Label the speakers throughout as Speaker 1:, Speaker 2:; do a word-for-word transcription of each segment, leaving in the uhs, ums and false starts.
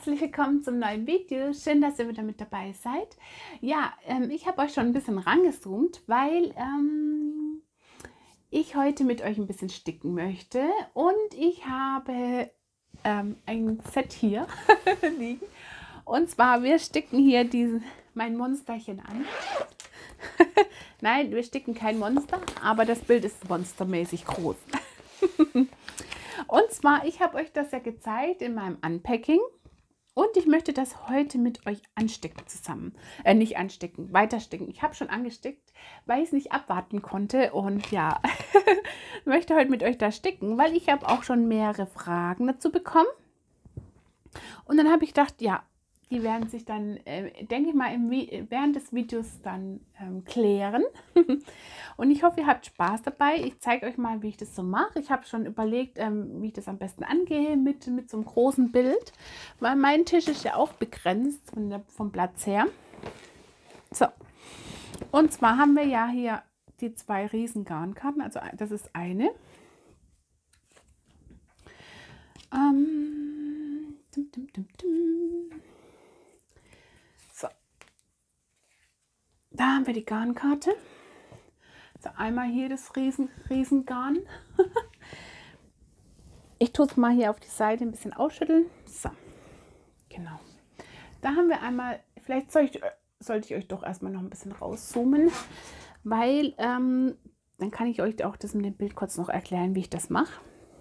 Speaker 1: herzlich willkommen zum neuen Video. Schön, dass ihr wieder mit dabei seid. Ja, ähm, ich habe euch schon ein bisschen rangezoomt, weil ähm, ich heute mit euch ein bisschen sticken möchte. Und ich habe ähm, ein Set hier liegen. Und zwar, wir sticken hier diesen, mein Monsterchen an. Nein, wir sticken kein Monster, aber das Bild ist monstermäßig groß. Und zwar, ich habe euch das ja gezeigt in meinem Unpacking und ich möchte das heute mit euch ansticken zusammen. Äh, nicht ansticken, weitersticken. Ich habe schon angestickt, weil ich es nicht abwarten konnte und ja, möchte heute mit euch da sticken, weil ich habe auch schon mehrere Fragen dazu bekommen. Und dann habe ich gedacht, ja, die werden sich dann, äh, denke ich mal, im, während des Videos dann ähm, klären. Und ich hoffe, ihr habt Spaß dabei. Ich zeige euch mal, wie ich das so mache. Ich habe schon überlegt, ähm, wie ich das am besten angehe mit, mit so einem großen Bild. Weil mein Tisch ist ja auch begrenzt von der, vom Platz her. So, und zwar haben wir ja hier die zwei riesen Garnkarten. Also das ist eine. Ähm, dum, dum, dum, dum. Da haben wir die Garnkarte. So, einmal hier das riesen, riesen Garn. Ich tue es mal hier auf die Seite ein bisschen ausschütteln. So, genau. Da haben wir einmal, vielleicht soll ich, sollte ich euch doch erstmal noch ein bisschen rauszoomen, weil ähm, dann kann ich euch auch das mit dem Bild kurz noch erklären, wie ich das mache.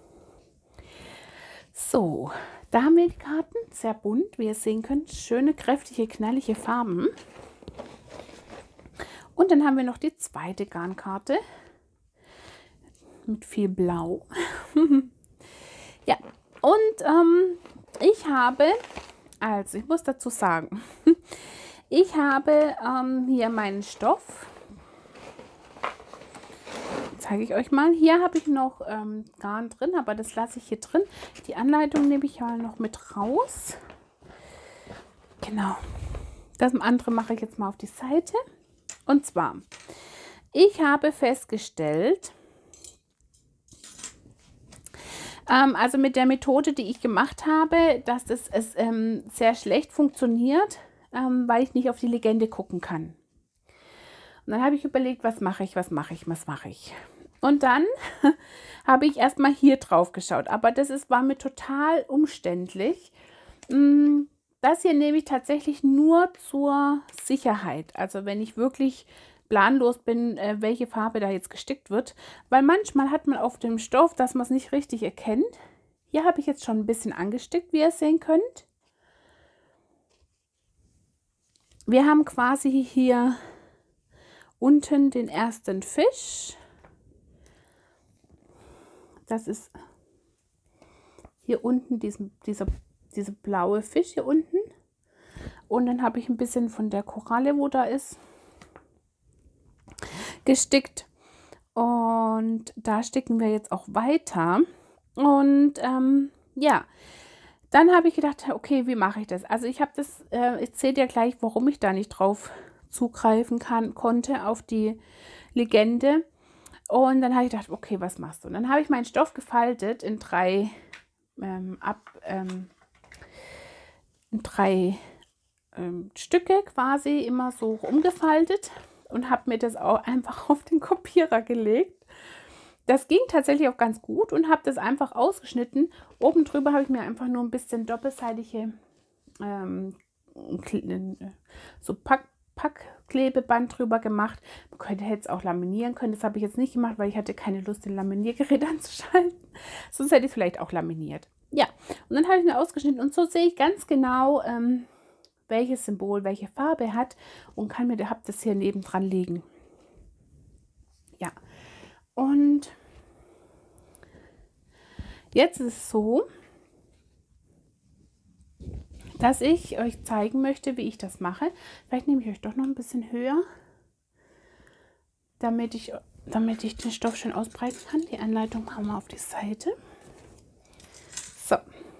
Speaker 1: So, da haben wir die Karten, sehr bunt, wie ihr sehen könnt. Schöne, kräftige, knallige Farben. Und dann haben wir noch die zweite Garnkarte mit viel Blau. Ja, und ähm, ich habe, also ich muss dazu sagen, ich habe ähm, hier meinen Stoff. Zeige ich euch mal. Hier habe ich noch ähm, Garn drin, aber das lasse ich hier drin. Die Anleitung nehme ich mal noch mit raus. Genau. Das andere mache ich jetzt mal auf die Seite. Und zwar, ich habe festgestellt, ähm, also mit der Methode, die ich gemacht habe, dass das es, ähm, sehr schlecht funktioniert, ähm, weil ich nicht auf die Legende gucken kann. Und dann habe ich überlegt, was mache ich, was mache ich, was mache ich. Und dann habe ich erstmal hier drauf geschaut, aber das ist, war mir total umständlich. Hm, Das hier nehme ich tatsächlich nur zur Sicherheit. Also wenn ich wirklich planlos bin, welche Farbe da jetzt gestickt wird. Weil manchmal hat man auf dem Stoff, dass man es nicht richtig erkennt. Hier habe ich jetzt schon ein bisschen angestickt, wie ihr sehen könnt. Wir haben quasi hier unten den ersten Fisch. Das ist hier unten diesen, dieser diese blaue Fisch hier unten. Und dann habe ich ein bisschen von der Koralle, wo da ist, gestickt. Und da sticken wir jetzt auch weiter. Und ähm, ja, dann habe ich gedacht, okay, wie mache ich das? Also ich habe das, äh, ich sehe dir gleich, warum ich da nicht drauf zugreifen kann, konnte auf die Legende. Und dann habe ich gedacht, okay, was machst du? Und dann habe ich meinen Stoff gefaltet in drei ähm, ab ähm, drei ähm, Stücke quasi immer so umgefaltet und habe mir das auch einfach auf den Kopierer gelegt. Das ging tatsächlich auch ganz gut und habe das einfach ausgeschnitten. Oben drüber habe ich mir einfach nur ein bisschen doppelseitige ähm, so Pack, Packklebeband drüber gemacht. Man könnte jetzt auch laminieren können. Das habe ich jetzt nicht gemacht, weil ich hatte keine Lust, den Laminiergerät anzuschalten. Sonst hätte ich es vielleicht auch laminiert. Ja, und dann habe ich mir ausgeschnitten und so sehe ich ganz genau, ähm, welches Symbol welche Farbe hat und kann mir, habt das hier nebendran liegen. Ja, und jetzt ist es so, dass ich euch zeigen möchte, wie ich das mache. Vielleicht nehme ich euch doch noch ein bisschen höher, damit ich, damit ich den Stoff schön ausbreiten kann. Die Anleitung machen wir auf die Seite. So.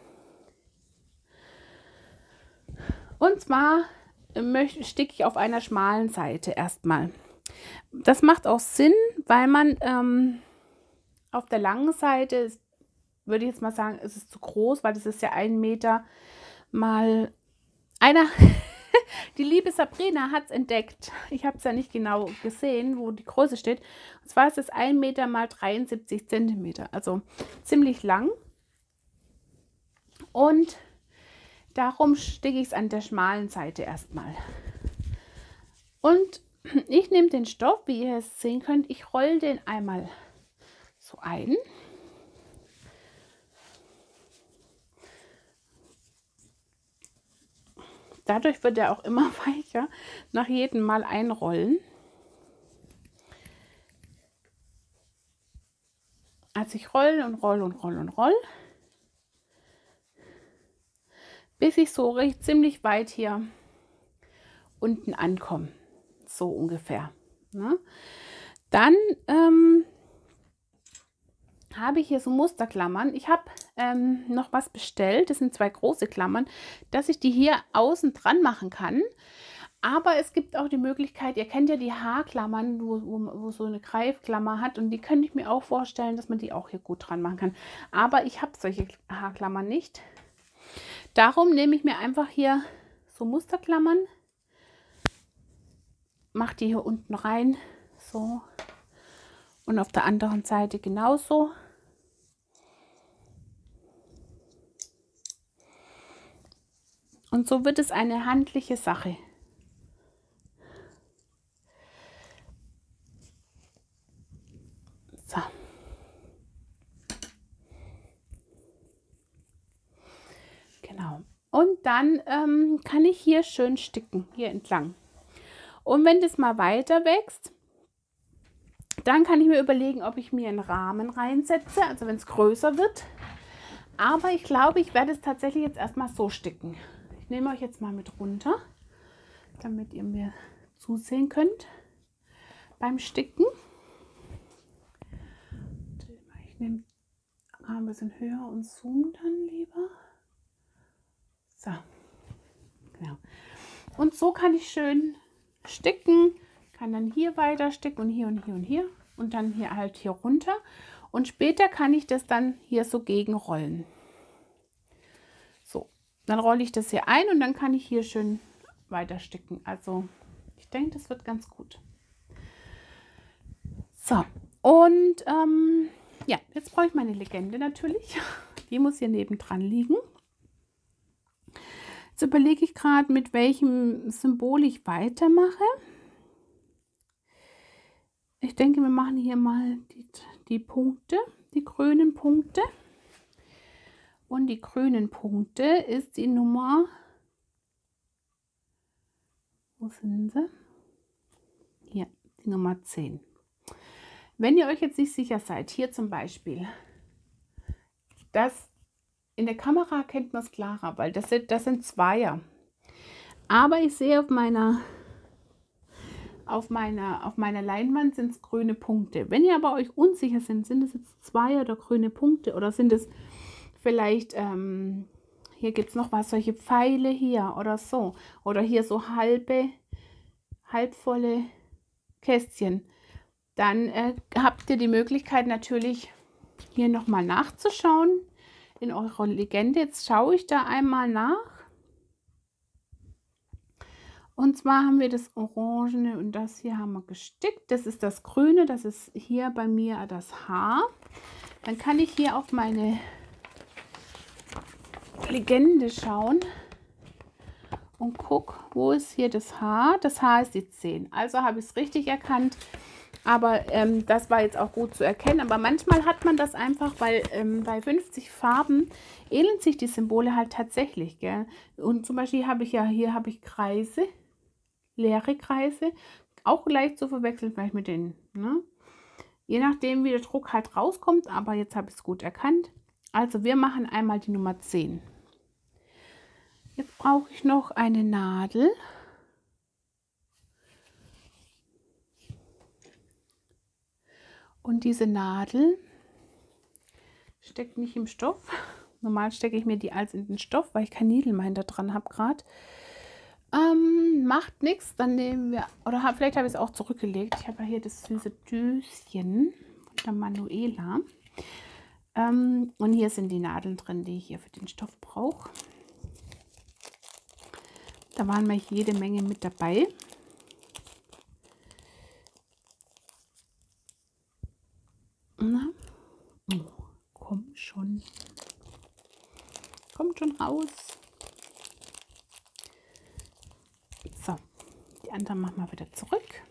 Speaker 1: Und zwar sticke ich auf einer schmalen Seite erstmal. Das macht auch Sinn, weil man ähm, auf der langen Seite, ist, würde ich jetzt mal sagen, ist es zu groß, weil das ist ja ein Meter mal einer, die liebe Sabrina hat es entdeckt. Ich habe es ja nicht genau gesehen, wo die Größe steht. Und zwar ist es ein Meter mal dreiundsiebzig Zentimeter, also ziemlich lang. Und darum sticke ich es an der schmalen Seite erstmal. Und ich nehme den Stoff, wie ihr es sehen könnt, ich rolle den einmal so ein. Dadurch wird er auch immer weicher nach jedem Mal einrollen. Also ich roll und roll und roll und roll, bis ich so recht ziemlich weit hier unten ankomme. So ungefähr. Ne? Dann ähm, habe ich hier so Musterklammern. Ich habe ähm, noch was bestellt. Das sind zwei große Klammern, dass ich die hier außen dran machen kann. Aber es gibt auch die Möglichkeit, ihr kennt ja die Haarklammern, wo, wo, wo so eine Greifklammer hat. Und die könnte ich mir auch vorstellen, dass man die auch hier gut dran machen kann. Aber ich habe solche Haarklammern nicht. Darum nehme ich mir einfach hier so Musterklammern, mache die hier unten rein, so. Und auf der anderen Seite genauso. Und so wird es eine handliche Sache. So. Genau. Und dann ähm, kann ich hier schön sticken, hier entlang. Und wenn das mal weiter wächst, dann kann ich mir überlegen, ob ich mir einen Rahmen reinsetze, also wenn es größer wird. Aber ich glaube, ich werde es tatsächlich jetzt erstmal so sticken. Ich nehme euch jetzt mal mit runter, damit ihr mir zusehen könnt beim Sticken. Ich nehme ein bisschen höher und zoome dann lieber. So, genau. Und so kann ich schön sticken, kann dann hier weiter sticken und hier und hier und hier und dann hier halt hier runter. Und später kann ich das dann hier so gegenrollen. So, dann rolle ich das hier ein und dann kann ich hier schön weiter sticken. Also ich denke, das wird ganz gut. So, und ähm, ja, jetzt brauche ich meine Legende natürlich. Die muss hier nebendran liegen. Jetzt überlege ich gerade, mit welchem Symbol ich weitermache. Ich denke, wir machen hier mal die, die Punkte, die grünen Punkte. Und die grünen Punkte ist die Nummer, wo sind sie? Hier, die Nummer zehn. Wenn ihr euch jetzt nicht sicher seid, hier zum Beispiel, das in der Kamera kennt man es klarer, weil das sind, das sind Zweier. Aber ich sehe auf meiner, auf meiner, auf meiner Leinwand sind es grüne Punkte. Wenn ihr aber euch unsicher seid, sind es jetzt Zweier oder grüne Punkte oder sind es vielleicht, ähm, hier gibt es noch was, solche Pfeile hier oder so. Oder hier so halbe, halbvolle Kästchen. Dann äh, habt ihr die Möglichkeit natürlich hier nochmal nachzuschauen in eurer Legende. Jetzt schaue ich da einmal nach. Und zwar haben wir das Orangene und das hier haben wir gestickt. Das ist das Grüne, das ist hier bei mir das Haar. Dann kann ich hier auf meine Legende schauen und guck, wo ist hier das Haar? Das Haar ist die zehn. Also habe ich es richtig erkannt. Aber ähm, das war jetzt auch gut zu erkennen. Aber manchmal hat man das einfach, weil ähm, bei fünfzig Farben ähneln sich die Symbole halt tatsächlich. Gell? Und zum Beispiel habe ich ja, hier habe ich Kreise, leere Kreise, auch leicht zu verwechseln vielleicht mit den, ne? Je nachdem, wie der Druck halt rauskommt. Aber jetzt habe ich es gut erkannt. Also wir machen einmal die Nummer zehn. Jetzt brauche ich noch eine Nadel. Und diese Nadel steckt nicht im Stoff. Normal stecke ich mir die als in den Stoff, weil ich kein Niedelmein da dran habe gerade. Ähm, macht nichts. Dann nehmen wir, oder hab, vielleicht habe ich es auch zurückgelegt. Ich habe ja hier das süße Döschen von der Manuela. Ähm, und hier sind die Nadeln drin, die ich hier für den Stoff brauche. Da waren mal jede Menge mit dabei. Na? Oh, komm schon. Kommt schon raus. So, die anderen machen wir wieder zurück.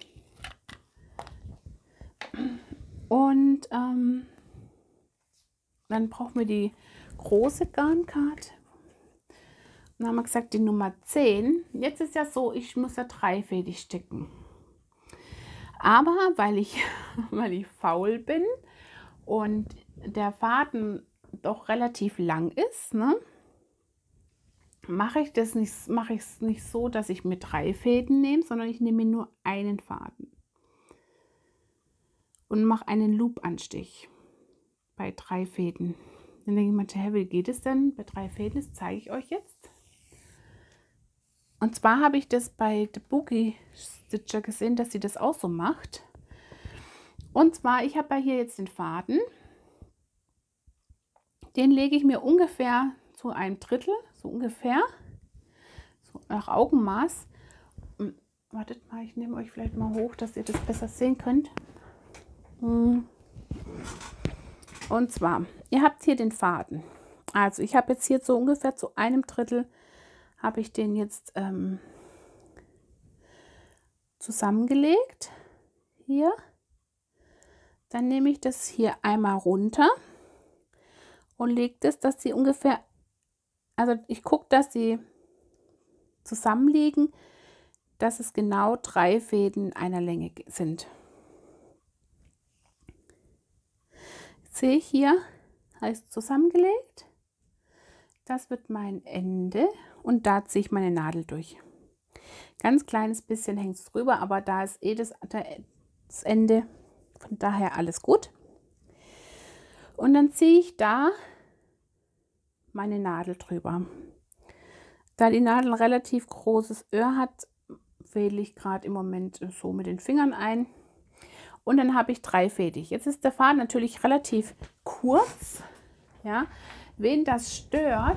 Speaker 1: Und ähm, dann brauchen wir die große Garnkarte. Dann haben wir gesagt, die Nummer zehn. Jetzt ist ja so, ich muss ja dreifädig sticken. Aber weil ich, weil ich faul bin und der Faden doch relativ lang ist, ne, mache ich das nicht, mache ich es nicht so, dass ich mir drei Fäden nehme, sondern ich nehme nur einen Faden und mache einen Loop-Anstich bei drei Fäden. Dann denke ich mir, hä, wie geht es denn bei drei Fäden? Das zeige ich euch jetzt. Und zwar habe ich das bei The Boogie Stitcher gesehen, dass sie das auch so macht. Und zwar, ich habe ja hier jetzt den Faden. Den lege ich mir ungefähr zu einem Drittel, so ungefähr, so nach Augenmaß. Wartet mal, ich nehme euch vielleicht mal hoch, dass ihr das besser sehen könnt. Und zwar, ihr habt hier den Faden. Also ich habe jetzt hier so ungefähr zu einem Drittel, habe ich den jetzt ähm, zusammengelegt. Hier. Dann nehme ich das hier einmal runter und lege das, dass sie ungefähr, also ich gucke, dass sie zusammenliegen, dass es genau drei Fäden einer Länge sind. Jetzt sehe ich hier, heißt zusammengelegt. Das wird mein Ende und da ziehe ich meine Nadel durch. Ganz kleines bisschen hängt es drüber, aber da ist eh das, das Ende, von daher alles gut. Und dann ziehe ich da meine Nadel drüber. Da die Nadel ein relativ großes Öhr hat, wähle ich gerade im Moment so mit den Fingern ein. Und dann habe ich dreifädig. Jetzt ist der Faden natürlich relativ kurz. Ja, wen das stört,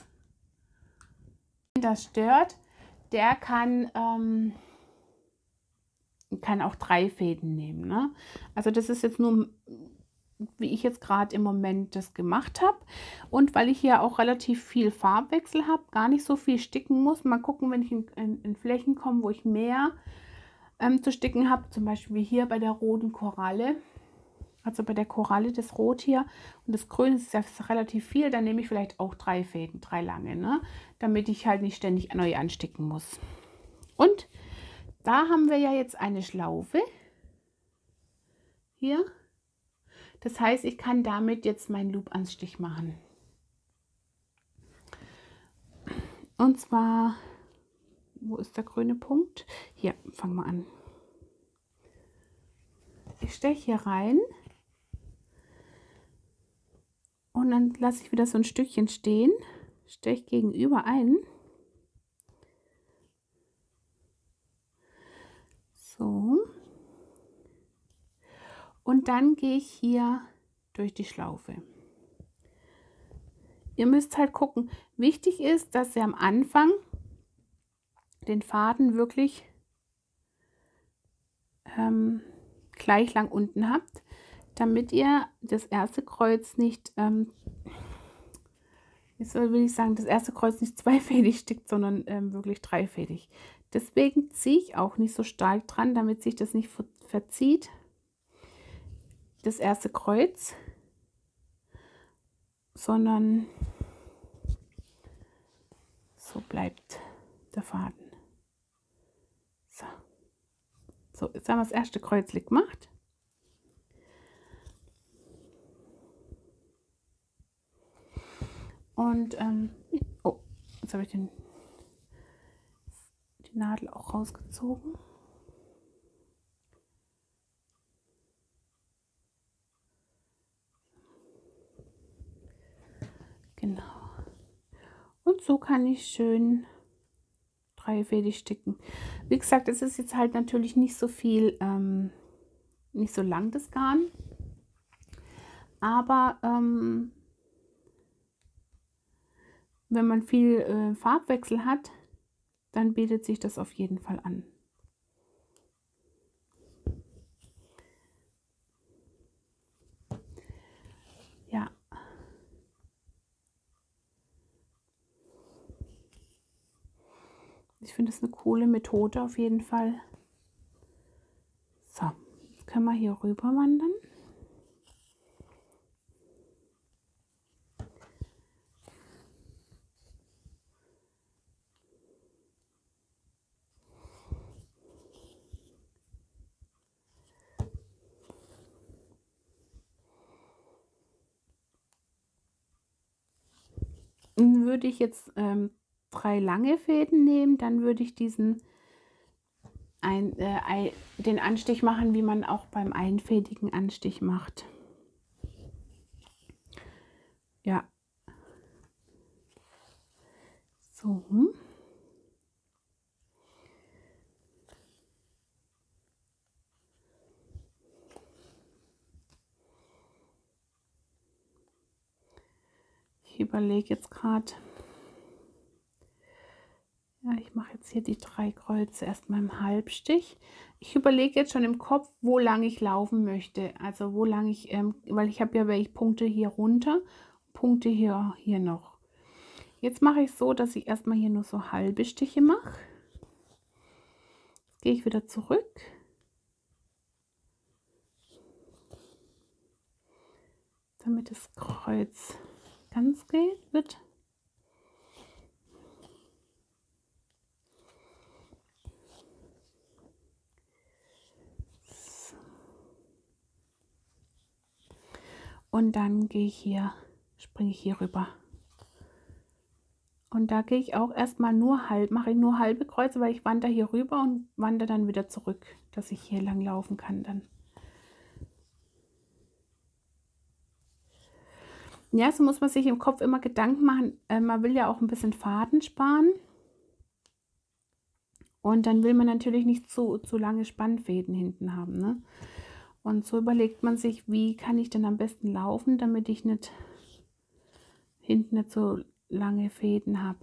Speaker 1: wen das stört, der kann, ähm, kann auch drei Fäden nehmen. Ne? Also das ist jetzt nur, wie ich jetzt gerade im Moment das gemacht habe. Und weil ich hier auch relativ viel Farbwechsel habe, gar nicht so viel sticken muss. Mal gucken, wenn ich in, in, in Flächen komme, wo ich mehr ähm, zu sticken habe. Zum Beispiel wie hier bei der roten Koralle. Also bei der Koralle, das Rot hier und das Grün ist ja relativ viel. Dann nehme ich vielleicht auch drei Fäden, drei lange, ne? Damit ich halt nicht ständig neu ansticken muss. Und da haben wir ja jetzt eine Schlaufe. Hier. Das heißt, ich kann damit jetzt meinen Loop-Anstich machen. Und zwar, wo ist der grüne Punkt? Hier, fangen wir an. Ich steche hier rein und dann lasse ich wieder so ein Stückchen stehen, steche gegenüber ein. So. Und dann gehe ich hier durch die Schlaufe. Ihr müsst halt gucken, wichtig ist, dass ihr am Anfang den Faden wirklich ähm, gleich lang unten habt, damit ihr das erste Kreuz nicht, ähm, jetzt will ich sagen, das erste Kreuz nicht zweifädig stickt, sondern ähm, wirklich dreifädig. Deswegen ziehe ich auch nicht so stark dran, damit sich das nicht ver verzieht. Das erste Kreuz, sondern so bleibt der Faden. So, so jetzt haben wir das erste Kreuz gemacht. Und ähm, oh, jetzt habe ich den, die Nadel auch rausgezogen. Genau. Und so kann ich schön dreifädig sticken. Wie gesagt, es ist jetzt halt natürlich nicht so viel, ähm, nicht so lang das Garn. Aber ähm, wenn man viel äh, Farbwechsel hat, dann bietet sich das auf jeden Fall an. Ja. Ich finde es eine coole Methode auf jeden Fall. So, jetzt können wir hier rüber wandern. Würde ich jetzt ähm, drei lange Fäden nehmen, dann würde ich diesen ein, äh, den Anstich machen, wie man auch beim einfädigen Anstich macht. Ja. So. Ich überlege jetzt gerade. Ja, ich mache jetzt hier die drei Kreuze erstmal im Halbstich. Ich überlege jetzt schon im Kopf, wo lang ich laufen möchte. Also wo lang ich, ähm, weil ich habe ja welche Punkte hier runter, Punkte hier, hier noch. Jetzt mache ich so, dass ich erstmal hier nur so halbe Stiche mache. Jetzt gehe ich wieder zurück. Damit das Kreuz ganz geht, wird. Und dann gehe ich hier, springe ich hier rüber. Und da gehe ich auch erstmal nur halb, mache ich nur halbe Kreuze, weil ich wandere hier rüber und wandere dann wieder zurück, dass ich hier lang laufen kann dann. Ja, so muss man sich im Kopf immer Gedanken machen. Äh, man will ja auch ein bisschen Faden sparen. Und dann will man natürlich nicht zu, zu lange Spannfäden hinten haben, ne? Und so überlegt man sich, wie kann ich denn am besten laufen, damit ich nicht hinten nicht so lange Fäden habe.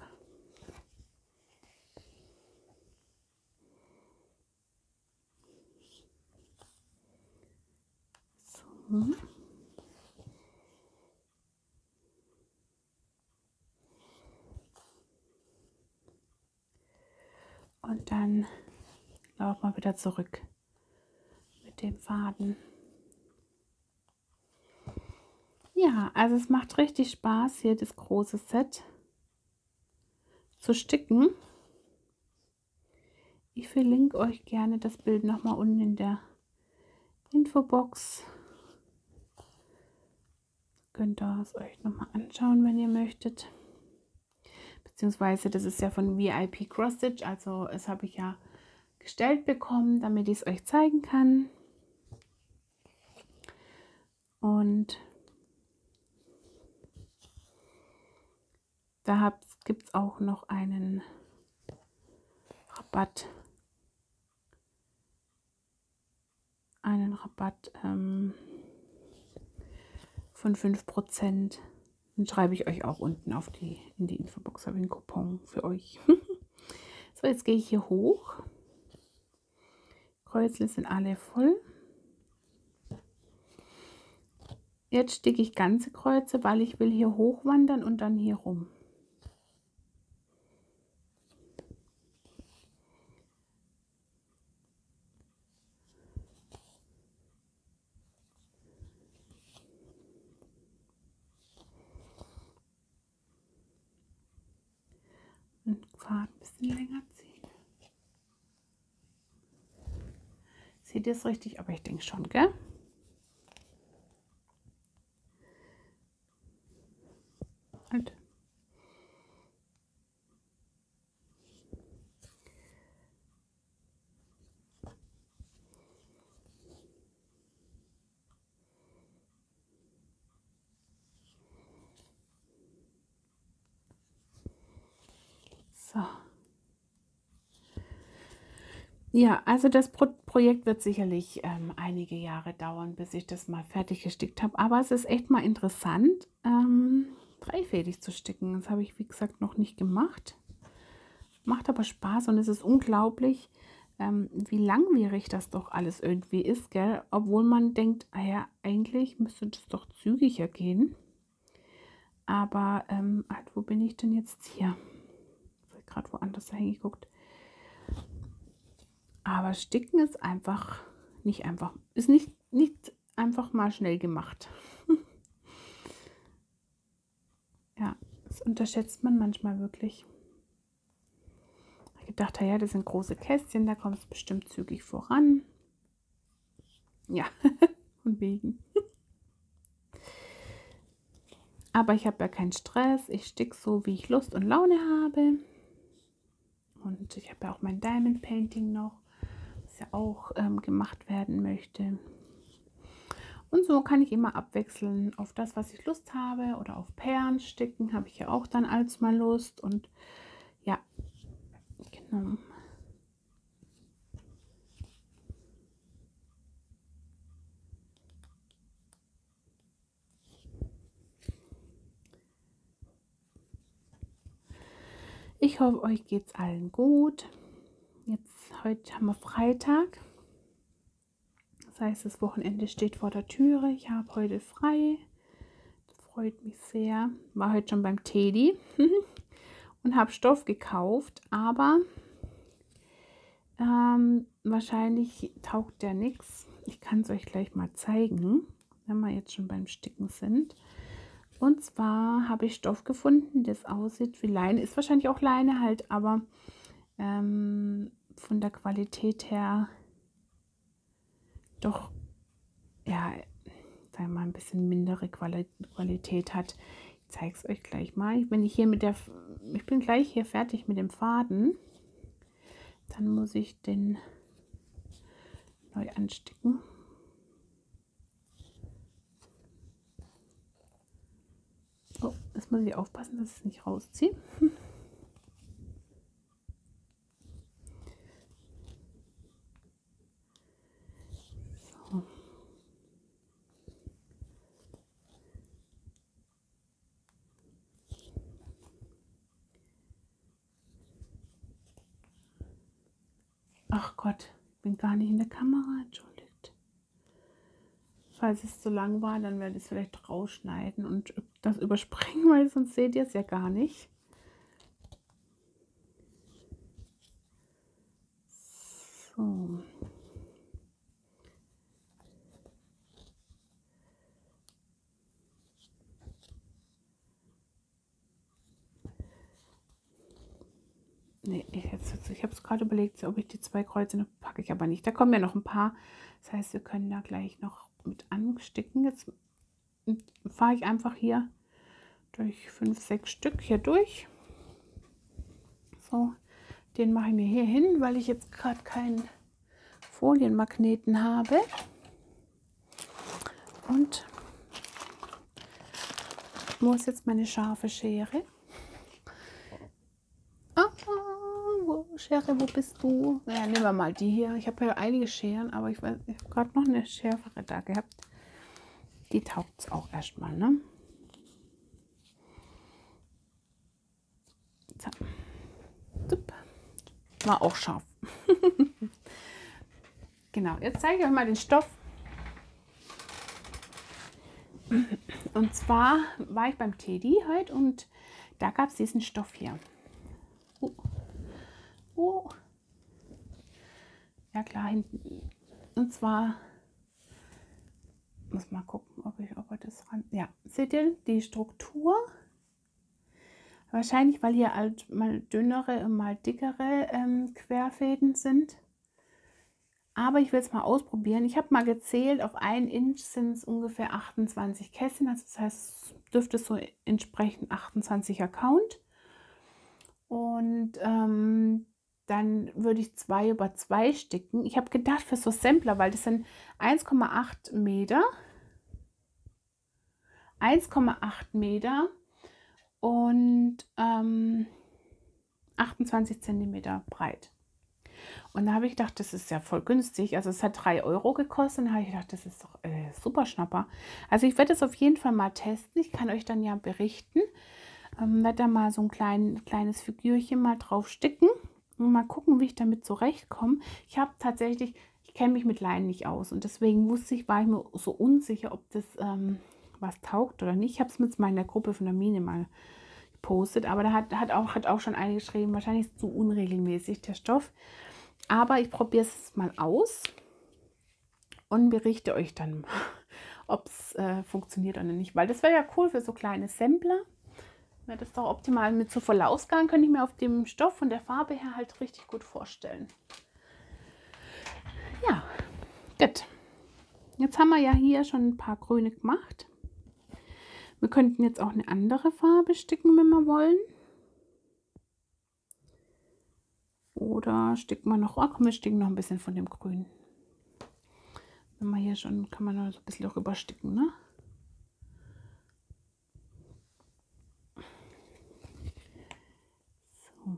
Speaker 1: So. Und dann laufen wir wieder zurück mit dem Faden. Ja, also es macht richtig Spaß, hier das große Set zu sticken. Ich verlinke euch gerne das Bild nochmal unten in der Infobox. Könnt ihr es euch nochmal anschauen, wenn ihr möchtet. Beziehungsweise das ist ja von V I P Cross Stitch, also das habe ich ja gestellt bekommen, damit ich es euch zeigen kann. Und da gibt es auch noch einen Rabatt. Einen Rabatt ähm, von fünf Prozent. Den schreibe ich euch auch unten auf die, in die Infobox, habe ich einen Coupon für euch. So, jetzt gehe ich hier hoch. Kreuzle sind alle voll. Jetzt sticke ich ganze Kreuze, weil ich will hier hochwandern und dann hier rum. Und Faden ein bisschen länger ziehen. Seht ihr es richtig? Aber ich denke schon, gell? Halt. So. Ja, also das Pro Projekt wird sicherlich ähm, einige Jahre dauern, bis ich das mal fertig gestickt habe. Aber es ist echt mal interessant, ähm, dreifädig zu sticken. Das habe ich, wie gesagt, noch nicht gemacht. macht aber Spaß und es ist unglaublich, ähm, wie langwierig das doch alles irgendwie ist, gell? Obwohl man denkt, ah ja, eigentlich müsste das doch zügiger gehen. Aber ähm, halt, wo bin ich denn jetzt hier? Ich habe gerade woanders hingeguckt. Aber Sticken ist einfach nicht einfach, ist nicht, nicht einfach mal schnell gemacht. Ja, das unterschätzt man manchmal wirklich. Ich gedacht, ja, das sind große Kästchen, da kommt es bestimmt zügig voran. Ja, von wegen. Aber ich habe ja keinen Stress. Ich sticke so, wie ich Lust und Laune habe. Und ich habe ja auch mein Diamond Painting noch, was ja auch ähm, gemacht werden möchte. Und so kann ich immer abwechseln auf das, was ich Lust habe. Oder auf Perlen sticken habe ich ja auch dann als mal Lust. Und ja, genau. Ich hoffe, euch geht es allen gut. Jetzt, heute haben wir Freitag. Das heißt, das Wochenende steht vor der Türe. Ich habe heute frei. Das freut mich sehr. War heute schon beim Teddy und habe Stoff gekauft, aber ähm, wahrscheinlich taugt der nichts. Ich kann es euch gleich mal zeigen, wenn wir jetzt schon beim Sticken sind. Und zwar habe ich Stoff gefunden, das aussieht wie Leine. Ist wahrscheinlich auch Leine halt, aber ähm, von der Qualität her doch, ja, sagen wir mal, ein bisschen mindere Qualität hat. Ich zeige es euch gleich mal. Wenn ich hier mit der, ich bin gleich hier fertig mit dem Faden, dann muss ich den neu ansticken. Oh, jetzt muss ich aufpassen, dass ich es nicht rausziehe. So. Ach Gott, ich bin gar nicht in der Kamera, entschuldigt. Falls es zu lang war, dann werde ich es vielleicht rausschneiden und das überspringen, weil sonst seht ihr es ja gar nicht. So. Nee, ich, ich habe es gerade überlegt, ob ich die zwei Kreuze noch packe ich aber nicht. Da kommen ja noch ein paar. Das heißt, wir können da gleich noch mit ansticken. Jetzt fahre ich einfach hier durch fünf, sechs Stück hier durch. So, den mache ich mir hier hin, weil ich jetzt gerade keinen Folienmagneten habe. Und wo ist jetzt meine scharfe Schere? Ah, wo, Schere, wo bist du? Ja, nehmen wir mal die hier. Ich habe ja einige Scheren, aber ich weiß, ich habe gerade noch eine schärfere da gehabt. Die taugt es auch erstmal, ne? So. War auch scharf. Genau, jetzt zeige ich euch mal den Stoff. Und zwar war ich beim Teddy heute und da gab es diesen Stoff hier. Uh. Uh. Ja klar, hinten. Und zwar, muss mal gucken, ob ich, ob er das ran. Ja, seht ihr die Struktur? Wahrscheinlich, weil hier halt mal dünnere und mal dickere ähm, Querfäden sind. Aber ich will es mal ausprobieren. Ich habe mal gezählt, auf ein Inch sind es ungefähr achtundzwanzig Kästchen. Also das heißt, dürfte es so entsprechend achtundzwanziger Count. Und ähm, dann würde ich zwei über zwei sticken. Ich habe gedacht für so Sampler, weil das sind eins Komma acht Meter. eins Komma acht Meter und ähm, achtundzwanzig Zentimeter breit. Und da habe ich gedacht, das ist ja voll günstig. Also es hat drei Euro gekostet. Und da habe ich gedacht, das ist doch äh, super Schnapper. Also ich werde es auf jeden Fall mal testen. Ich kann euch dann ja berichten, Ähm, werde da mal so ein klein, kleines Figürchen mal drauf sticken und mal gucken, wie ich damit zurechtkomme. Ich habe tatsächlich, ich kenne mich mit Leinen nicht aus und deswegen wusste ich, war ich mir so unsicher, ob das ähm, was taugt oder nicht. Ich habe es mit mal in der Gruppe von der Mine mal gepostet, aber da hat, hat, auch, hat auch schon eine geschrieben, wahrscheinlich ist es zu unregelmäßig der Stoff. Aber ich probiere es mal aus und berichte euch dann, ob es äh, funktioniert oder nicht. Weil das wäre ja cool für so kleine Sampler. Ja, das ist doch optimal. Mit so Verlaufsgarn könnte ich mir auf dem Stoff und der Farbe her halt richtig gut vorstellen. Ja, gut. Jetzt haben wir ja hier schon ein paar grüne gemacht. Wir könnten jetzt auch eine andere Farbe sticken, wenn wir wollen. Oder sticken wir noch, oh komm, wir sticken noch ein bisschen von dem Grün. Wenn man hier schon, kann man noch so ein bisschen rüber sticken, ne? So.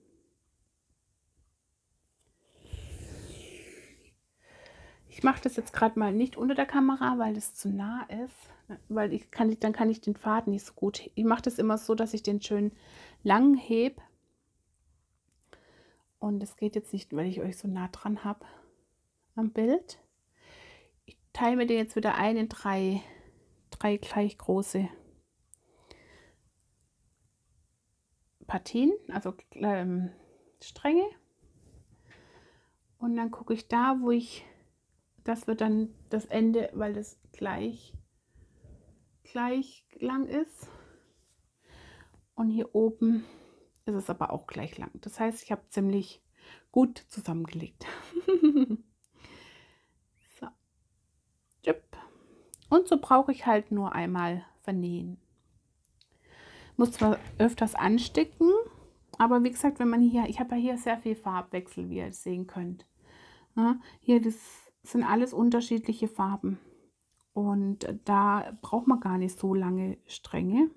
Speaker 1: Ich mache das jetzt gerade mal nicht unter der Kamera, weil das zu nah ist. Weil ich kann, dann kann ich den Faden nicht so gut. Ich mache das immer so, dass ich den schön lang hebe. Und das geht jetzt nicht, weil ich euch so nah dran habe am Bild. Ich teile mir den jetzt wieder ein in drei, drei gleich große Partien, also ähm, Stränge. Und dann gucke ich da, wo ich, das wird dann das Ende, weil das gleich, gleich lang ist. Und hier oben ist es aber auch gleich lang. Das heißt, ich habe ziemlich gut zusammengelegt. So. Und so brauche ich halt nur einmal vernähen. Muss zwar öfters ansticken, aber wie gesagt, wenn man hier, ich habe ja hier sehr viel Farbwechsel, wie ihr sehen könnt. Ja, hier, das sind alles unterschiedliche Farben. Und da braucht man gar nicht so lange Stränge.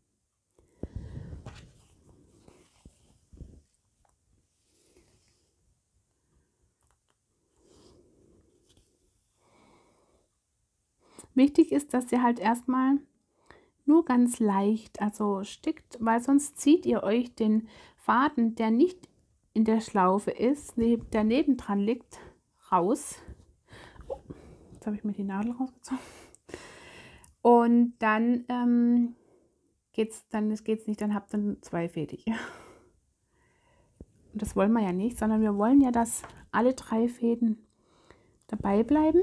Speaker 1: Wichtig ist, dass ihr halt erstmal nur ganz leicht, also stickt, weil sonst zieht ihr euch den Faden, der nicht in der Schlaufe ist, der nebendran liegt, raus. Oh, jetzt habe ich mir die Nadel rausgezogen. Und dann ähm, geht's, dann geht's nicht, dann habt ihr zwei fertig. Und das wollen wir ja nicht, sondern wir wollen ja, dass alle drei Fäden dabei bleiben.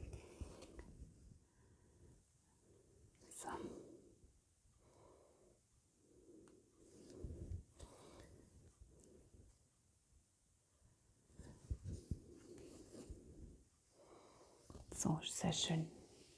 Speaker 1: So. So, sehr schön.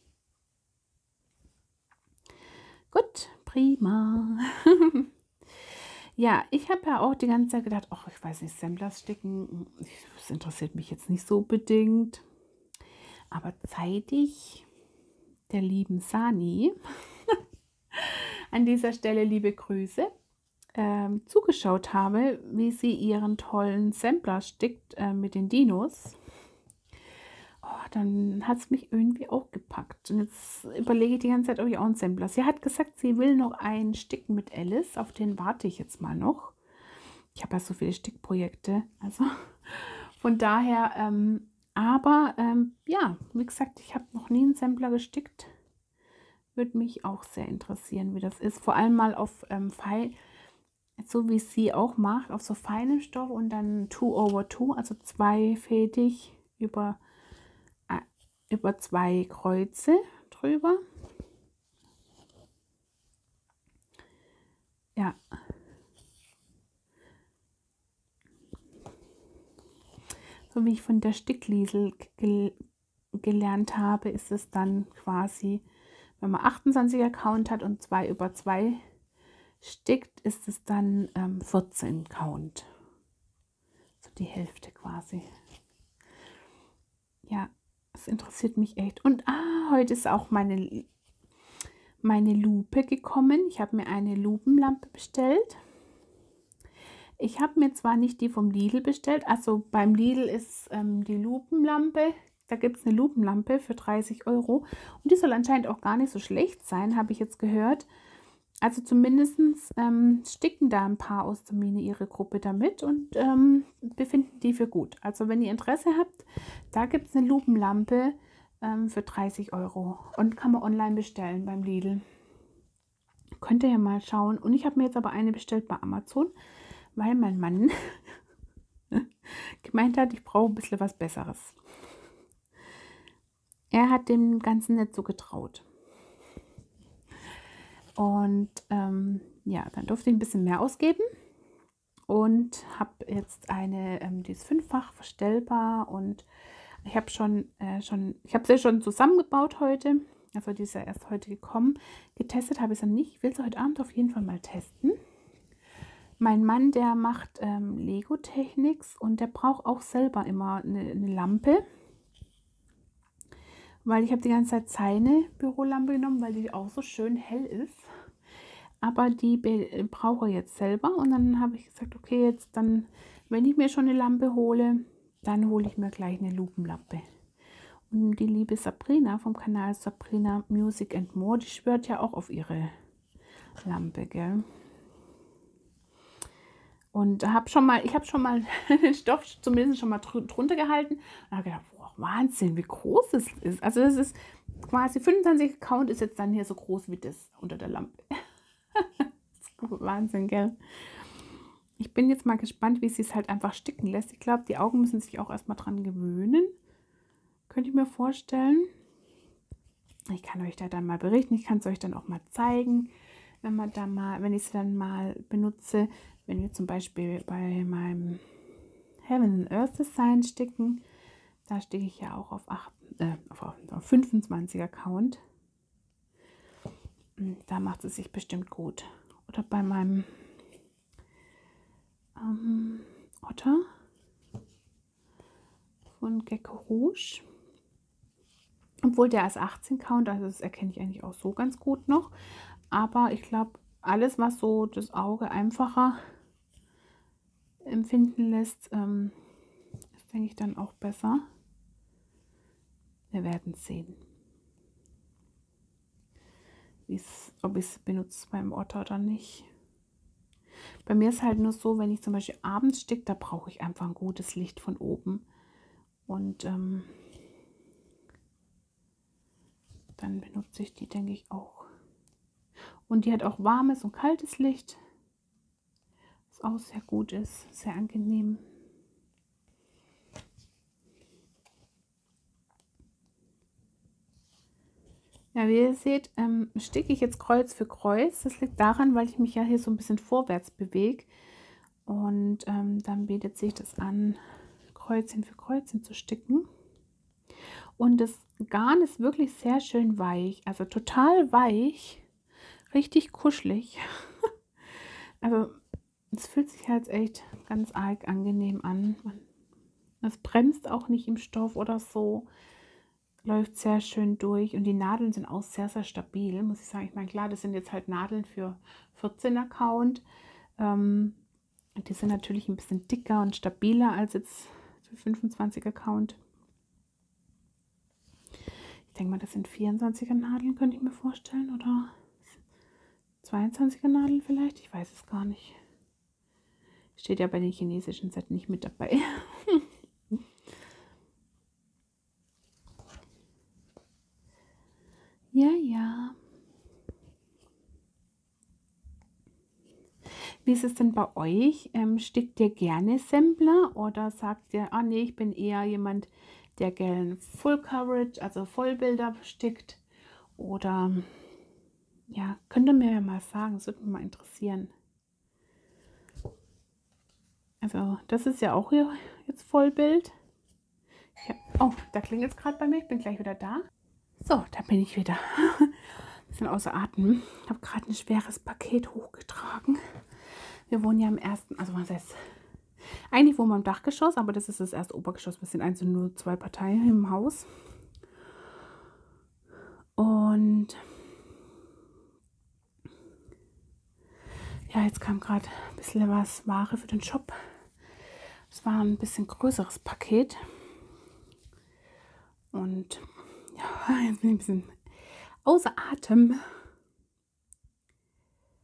Speaker 1: Gut, prima. Ja, ich habe ja auch die ganze Zeit gedacht, ach, ich weiß nicht, Samplers sticken, das interessiert mich jetzt nicht so unbedingt. Aber seit ich der lieben Sani, an dieser Stelle liebe Grüße, ähm, zugeschaut habe, wie sie ihren tollen Sampler stickt äh, mit den Dinos, oh, dann hat es mich irgendwie auch gepackt. Und jetzt überlege ich die ganze Zeit, ob ich auch einen Sampler. Sie hat gesagt, sie will noch einen Sticken mit Alice, auf den warte ich jetzt mal noch. Ich habe ja so viele Stickprojekte, also von daher, ähm, aber ähm, ja, wie gesagt, ich habe noch nie einen Sampler gestickt. Würde mich auch sehr interessieren, wie das ist. Vor allem mal auf ähm, fein, so wie sie auch macht, auf so feinem Stoff und dann two over two, also zweifädig über, äh, über zwei Kreuze drüber. Ja. So wie ich von der Stickliesel gel gelernt habe, ist es dann quasi, wenn man achtundzwanziger Count hat und zwei über zwei stickt, ist es dann ähm, vierzehn Count. So die Hälfte quasi. Ja, es interessiert mich echt. Und ah, heute ist auch meine, meine Lupe gekommen. Ich habe mir eine Lupenlampe bestellt. Ich habe mir zwar nicht die vom Lidl bestellt, also beim Lidl ist ähm, die Lupenlampe, da gibt es eine Lupenlampe für dreißig Euro und die soll anscheinend auch gar nicht so schlecht sein, habe ich jetzt gehört. Also zumindest ähm, sticken da ein paar aus der Mine ihre Gruppe damit und ähm, befinden die für gut. Also wenn ihr Interesse habt, da gibt es eine Lupenlampe ähm, für dreißig Euro und kann man online bestellen beim Lidl. Könnt ihr ja mal schauen. Und ich habe mir jetzt aber eine bestellt bei Amazon, weil mein Mann gemeint hat, ich brauche ein bisschen was Besseres. Er hat dem Ganzen nicht so getraut. Und ähm, ja, dann durfte ich ein bisschen mehr ausgeben und habe jetzt eine, ähm, die ist fünffach verstellbar und ich habe schon, äh, schon, ich habe sie schon zusammengebaut heute. Also die ist ja erst heute gekommen. Getestet habe ich sie nicht. Ich will sie heute Abend auf jeden Fall mal testen. Mein Mann, der macht ähm, Lego-Techniks und der braucht auch selber immer eine, eine Lampe. Weil ich habe die ganze Zeit seine Bürolampe genommen, weil die auch so schön hell ist. Aber die brauche ich jetzt selber. Und dann habe ich gesagt, okay, jetzt dann, wenn ich mir schon eine Lampe hole, dann hole ich mir gleich eine Lupenlampe. Und die liebe Sabrina vom Kanal Sabrina Music and More, die schwört ja auch auf ihre Lampe, gell? Und habe schon mal, ich habe schon mal den Stoff zumindest schon mal dr drunter gehalten und habe gedacht, boah, Wahnsinn, wie groß es ist. Also das ist quasi fünfundzwanzig Account ist jetzt dann hier so groß wie das unter der Lampe. Wahnsinn, gell? Ich bin jetzt mal gespannt, wie sie es halt einfach sticken lässt. Ich glaube, die Augen müssen sich auch erstmal dran gewöhnen. Könnte ich mir vorstellen. Ich kann euch da dann mal berichten. Ich kann es euch dann auch mal zeigen, wenn man da mal, wenn ich sie dann mal benutze. Wenn wir zum Beispiel bei meinem Heaven and Earth Design sticken, da sticke ich ja auch auf, acht, äh, auf, auf fünfundzwanzig Account. Da macht es sich bestimmt gut. Oder bei meinem ähm, Otter von Gecko Rouge. Obwohl der ist achtzehn Count, also das erkenne ich eigentlich auch so ganz gut noch. Aber ich glaube, alles, was so das Auge einfacher empfinden lässt, ähm, ist, denke ich, dann auch besser. Wir werden sehen, ob ich es benutze beim Otter oder nicht. Bei mir ist halt nur so, wenn ich zum Beispiel abends sticke, da brauche ich einfach ein gutes Licht von oben. Und ähm, dann benutze ich die, denke ich, auch. Und die hat auch warmes und kaltes Licht, was auch sehr gut ist, sehr angenehm. Ja, wie ihr seht, ähm, sticke ich jetzt Kreuz für Kreuz. Das liegt daran, weil ich mich ja hier so ein bisschen vorwärts bewege. Und ähm, dann bietet sich das an, Kreuzchen für Kreuzchen zu sticken. Und das Garn ist wirklich sehr schön weich, also total weich, richtig kuschelig. Also es fühlt sich halt echt ganz arg angenehm an. Es bremst auch nicht im Stoff oder so. Läuft sehr schön durch und die Nadeln sind auch sehr, sehr stabil, muss ich sagen. Ich meine, klar, das sind jetzt halt Nadeln für vierzehner Count. Ähm, die sind natürlich ein bisschen dicker und stabiler als jetzt für fünfundzwanziger Count. Ich denke mal, das sind vierundzwanziger Nadeln, könnte ich mir vorstellen, oder zweiundzwanziger Nadeln vielleicht, ich weiß es gar nicht. Steht ja bei den chinesischen Set nicht mit dabei. Ja, ja. Wie ist es denn bei euch? Ähm, stickt ihr gerne Sampler oder sagt ihr, ah nee, ich bin eher jemand, der gerne Full Coverage, also Vollbilder stickt? Oder ja, könnt ihr mir ja mal sagen, das würde mich mal interessieren. Also das ist ja auch hier jetzt Vollbild. Hab, oh, da klingelt es gerade bei mir, ich bin gleich wieder da. So, da bin ich wieder. Ein bisschen außer Atem. Ich habe gerade ein schweres Paket hochgetragen. Wir wohnen ja im ersten, also was heißt, eigentlich wohnen wir im Dachgeschoss, aber das ist das erste Obergeschoss. Wir sind also nur zwei Parteien im Haus. Und ja, jetzt kam gerade ein bisschen was Ware für den Shop. Es war ein bisschen größeres Paket. Und ja, jetzt bin ich ein bisschen außer Atem.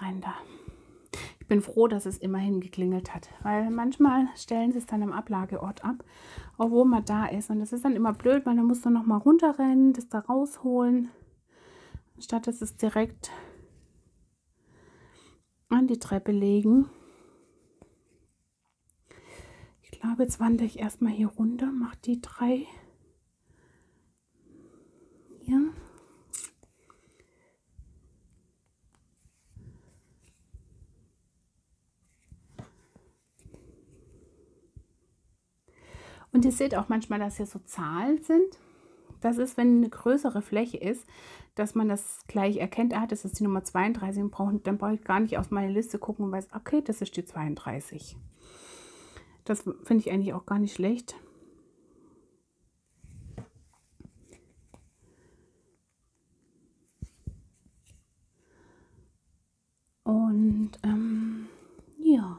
Speaker 1: rein da. Ich bin froh, dass es immerhin geklingelt hat, weil manchmal stellen sie es dann am Ablageort ab, obwohl man da ist. Und das ist dann immer blöd, weil dann musst du noch mal runterrennen, das da rausholen, anstatt dass es direkt an die Treppe legen. Ich glaube, jetzt wandere ich erstmal hier runter, mache die drei hier. Und ihr seht auch manchmal, dass hier so Zahlen sind. Das ist, wenn eine größere Fläche ist, dass man das gleich erkennt. Ah, das ist die Nummer zweiunddreißig. Und brauch, dann brauche ich gar nicht auf meine Liste gucken und weiß, okay, das ist die zweiunddreißig. Das finde ich eigentlich auch gar nicht schlecht. Und ähm, ja.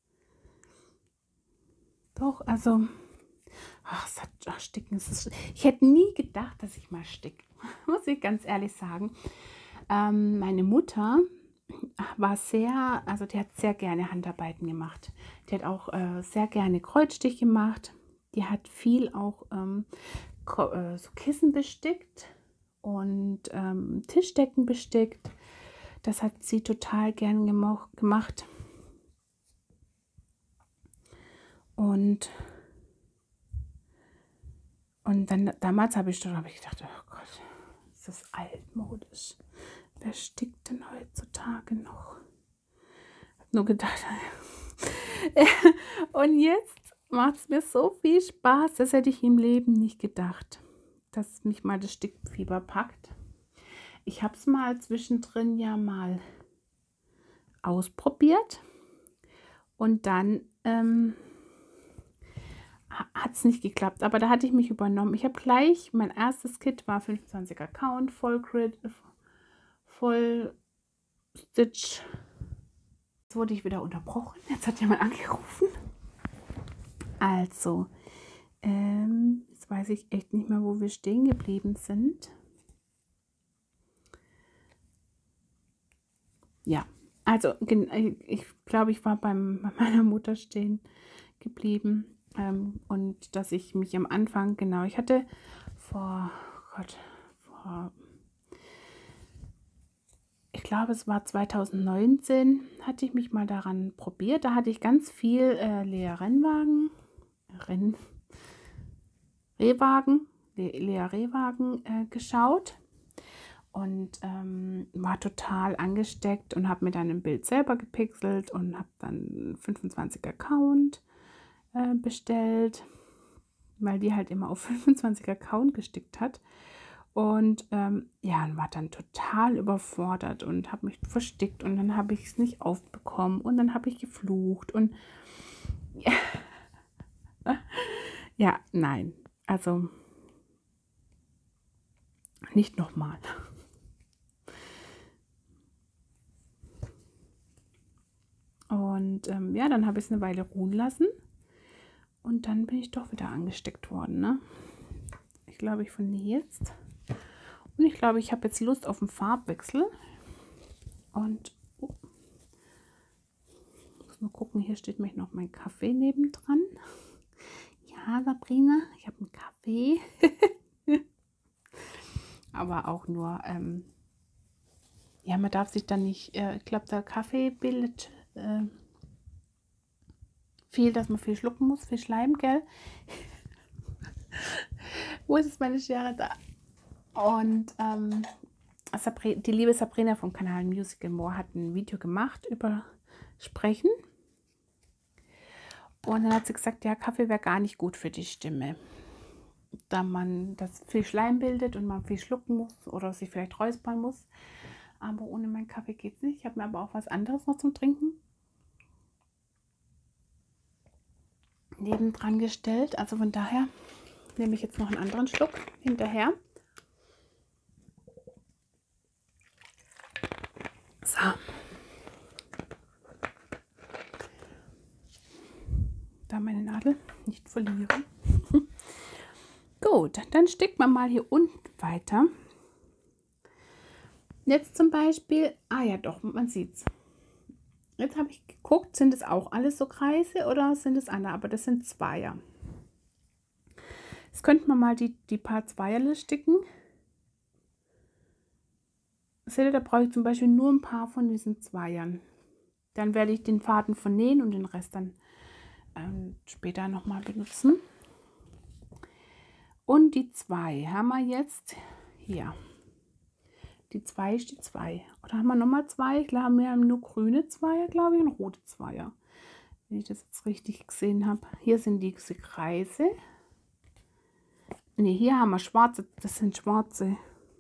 Speaker 1: Doch, also... Ach, es hat, ach, Sticken. Es ist, ich hätte nie gedacht, dass ich mal sticke. Muss ich ganz ehrlich sagen. Ähm, meine Mutter war sehr, also die hat sehr gerne Handarbeiten gemacht. Die hat auch äh, sehr gerne Kreuzstich gemacht. Die hat viel auch ähm, äh, so Kissen bestickt und ähm, Tischdecken bestickt. Das hat sie total gern gemacht. Und Und dann damals habe ich, hab ich gedacht, oh Gott, ist das altmodisch. Wer stickt denn heutzutage noch? Ich habe nur gedacht, und jetzt macht es mir so viel Spaß, das hätte ich im Leben nicht gedacht, dass mich mal das Stickfieber packt. Ich habe es mal zwischendrin ja mal ausprobiert und dann ähm, hat es nicht geklappt, aber da hatte ich mich übernommen. Ich habe gleich, mein erstes Kit war fünfundzwanziger Count, Voll Grid, Voll Stitch. Jetzt wurde ich wieder unterbrochen. Jetzt hat jemand angerufen. Also, ähm, jetzt weiß ich echt nicht mehr, wo wir stehen geblieben sind. Ja, also ich glaube, ich war beim, bei meiner Mutter stehen geblieben. Ähm, und dass ich mich am Anfang, genau, ich hatte vor, Gott, vor, ich glaube, es war zweitausendneunzehn, hatte ich mich mal daran probiert. Da hatte ich ganz viel äh, Lea Rennwagen, Renn, Rehwagen, Le Lea Rehwagen äh, geschaut und ähm, war total angesteckt und habe mir dann ein Bild selber gepixelt und habe dann fünfundzwanziger Count bestellt, weil die halt immer auf fünfundzwanziger Count gestickt hat. Und ähm, ja, und war dann total überfordert und habe mich verstickt und dann habe ich es nicht aufbekommen und dann habe ich geflucht und ja, ja, nein, also nicht nochmal. Und ähm, ja, dann habe ich es eine Weile ruhen lassen. Und dann bin ich doch wieder angesteckt worden, ne? Ich glaube, ich von jetzt. Und ich glaube, ich habe jetzt Lust auf einen Farbwechsel. Und oh, ich muss mal gucken, hier steht mich noch mein Kaffee nebendran. Ja, Sabrina, ich habe einen Kaffee. Aber auch nur, ähm, ja, man darf sich dann nicht, äh, ich glaube, der Kaffee bildet äh, viel, dass man viel schlucken muss, viel Schleim, gell? Wo ist jetzt meine Schere da? Und ähm, die liebe Sabrina vom Kanal Musical More hat ein Video gemacht über Sprechen. Und dann hat sie gesagt, ja, Kaffee wäre gar nicht gut für die Stimme. Da man das viel Schleim bildet und man viel schlucken muss oder sich vielleicht räuspern muss. Aber ohne meinen Kaffee geht es nicht. Ich habe mir aber auch was anderes noch zum Trinken nebendran gestellt. Also von daher nehme ich jetzt noch einen anderen Schluck hinterher. So. Da meine Nadel nicht verlieren. Gut, dann stickt man mal hier unten weiter. Jetzt zum Beispiel, ah ja doch, man sieht's. Jetzt habe ich geguckt, sind es auch alles so Kreise oder sind es andere? Aber das sind Zweier. Jetzt könnte man mal die, die paar Zweierle sticken. Seht ihr, da brauche ich zum Beispiel nur ein paar von diesen Zweiern. Dann werde ich den Faden vernähen und den Rest dann ähm, später nochmal benutzen. Und die zwei haben wir jetzt hier. Die zwei ist die zwei. Oder haben wir nochmal zwei? Ich glaube, wir haben nur grüne Zweier, glaube ich, und rote Zweier. Wenn ich das jetzt richtig gesehen habe. Hier sind diese Kreise. Ne, hier haben wir schwarze. Das sind schwarze.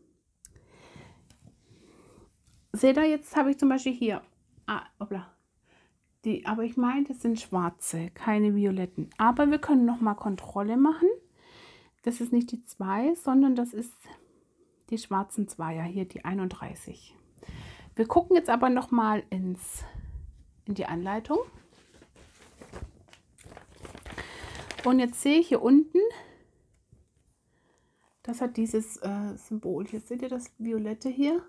Speaker 1: Seht ihr, jetzt habe ich zum Beispiel hier. Ah, hoppla. Die, aber ich meine, das sind schwarze, keine violetten. Aber wir können noch mal Kontrolle machen. Das ist nicht die zwei, sondern das ist die schwarzen Zweier, hier die einunddreißig. Wir gucken jetzt aber noch mal ins, in die Anleitung. Und jetzt sehe ich hier unten, das hat dieses äh, Symbol. Hier seht ihr das Violette hier.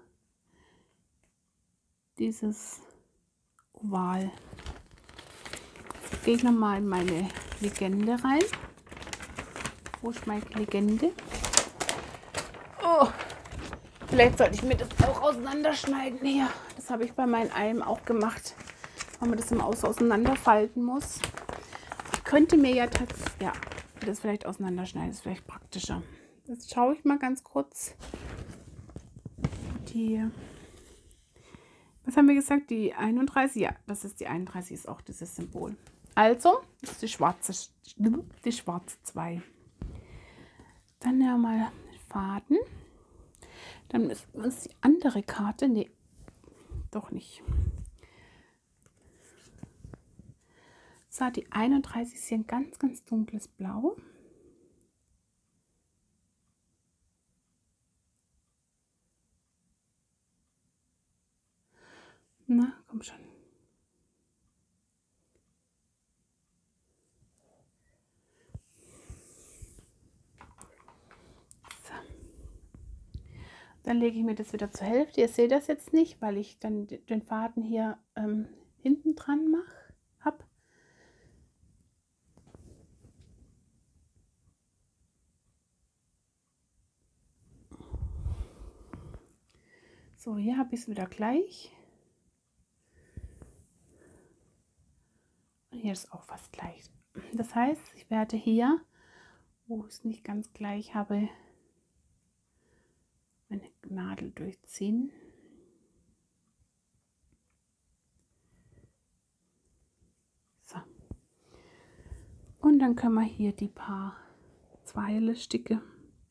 Speaker 1: Dieses Oval. Jetzt gehe ich noch mal in meine Legende rein. Wo ist meine Legende? Oh, vielleicht sollte ich mir das auch auseinanderschneiden hier. Das habe ich bei meinen Alben auch gemacht, weil man das im Aus auseinanderfalten muss. Ich könnte mir ja tatsächlich, ja, das vielleicht auseinanderschneiden, ist vielleicht praktischer. Jetzt schaue ich mal ganz kurz. Die, was haben wir gesagt? Die einunddreißig, ja, das ist die einunddreißig, ist auch dieses Symbol. Also, das ist die schwarze, die schwarze zwei. Dann ja mal Faden. Dann müssen wir uns die andere Karte, nee, doch nicht. So, die einunddreißig ist hier ein ganz, ganz dunkles Blau. Na, komm schon. So. Dann lege ich mir das wieder zur Hälfte. Ihr seht das jetzt nicht, weil ich dann den Faden hier ähm, hinten dran mache. Hab. So, hier habe ich es wieder gleich. Und hier ist auch fast gleich. Das heißt, ich werde hier, wo ich es nicht ganz gleich habe, meine Nadel durchziehen. So. Und dann können wir hier die paar Zweierle sticken.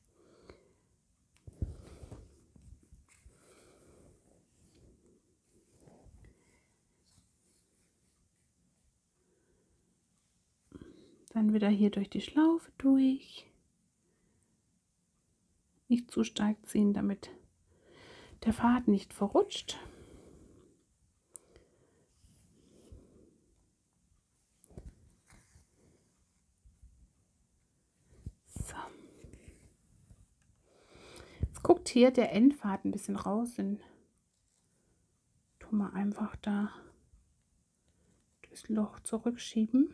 Speaker 1: Dann wieder hier durch die Schlaufe durch. Nicht zu stark ziehen, damit der Faden nicht verrutscht. So. Jetzt guckt hier der Endfaden ein bisschen raus. Den tun wir einfach da durchs Loch zurückschieben.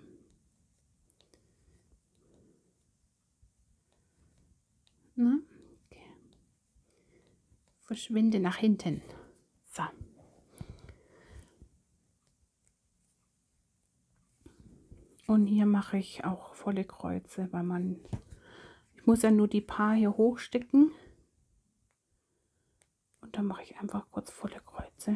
Speaker 1: Na? Okay. Verschwinde nach hinten. So. Und hier mache ich auch volle Kreuze, weil man, ich muss ja nur die paar hier hochstecken. Und dann mache ich einfach kurz volle Kreuze.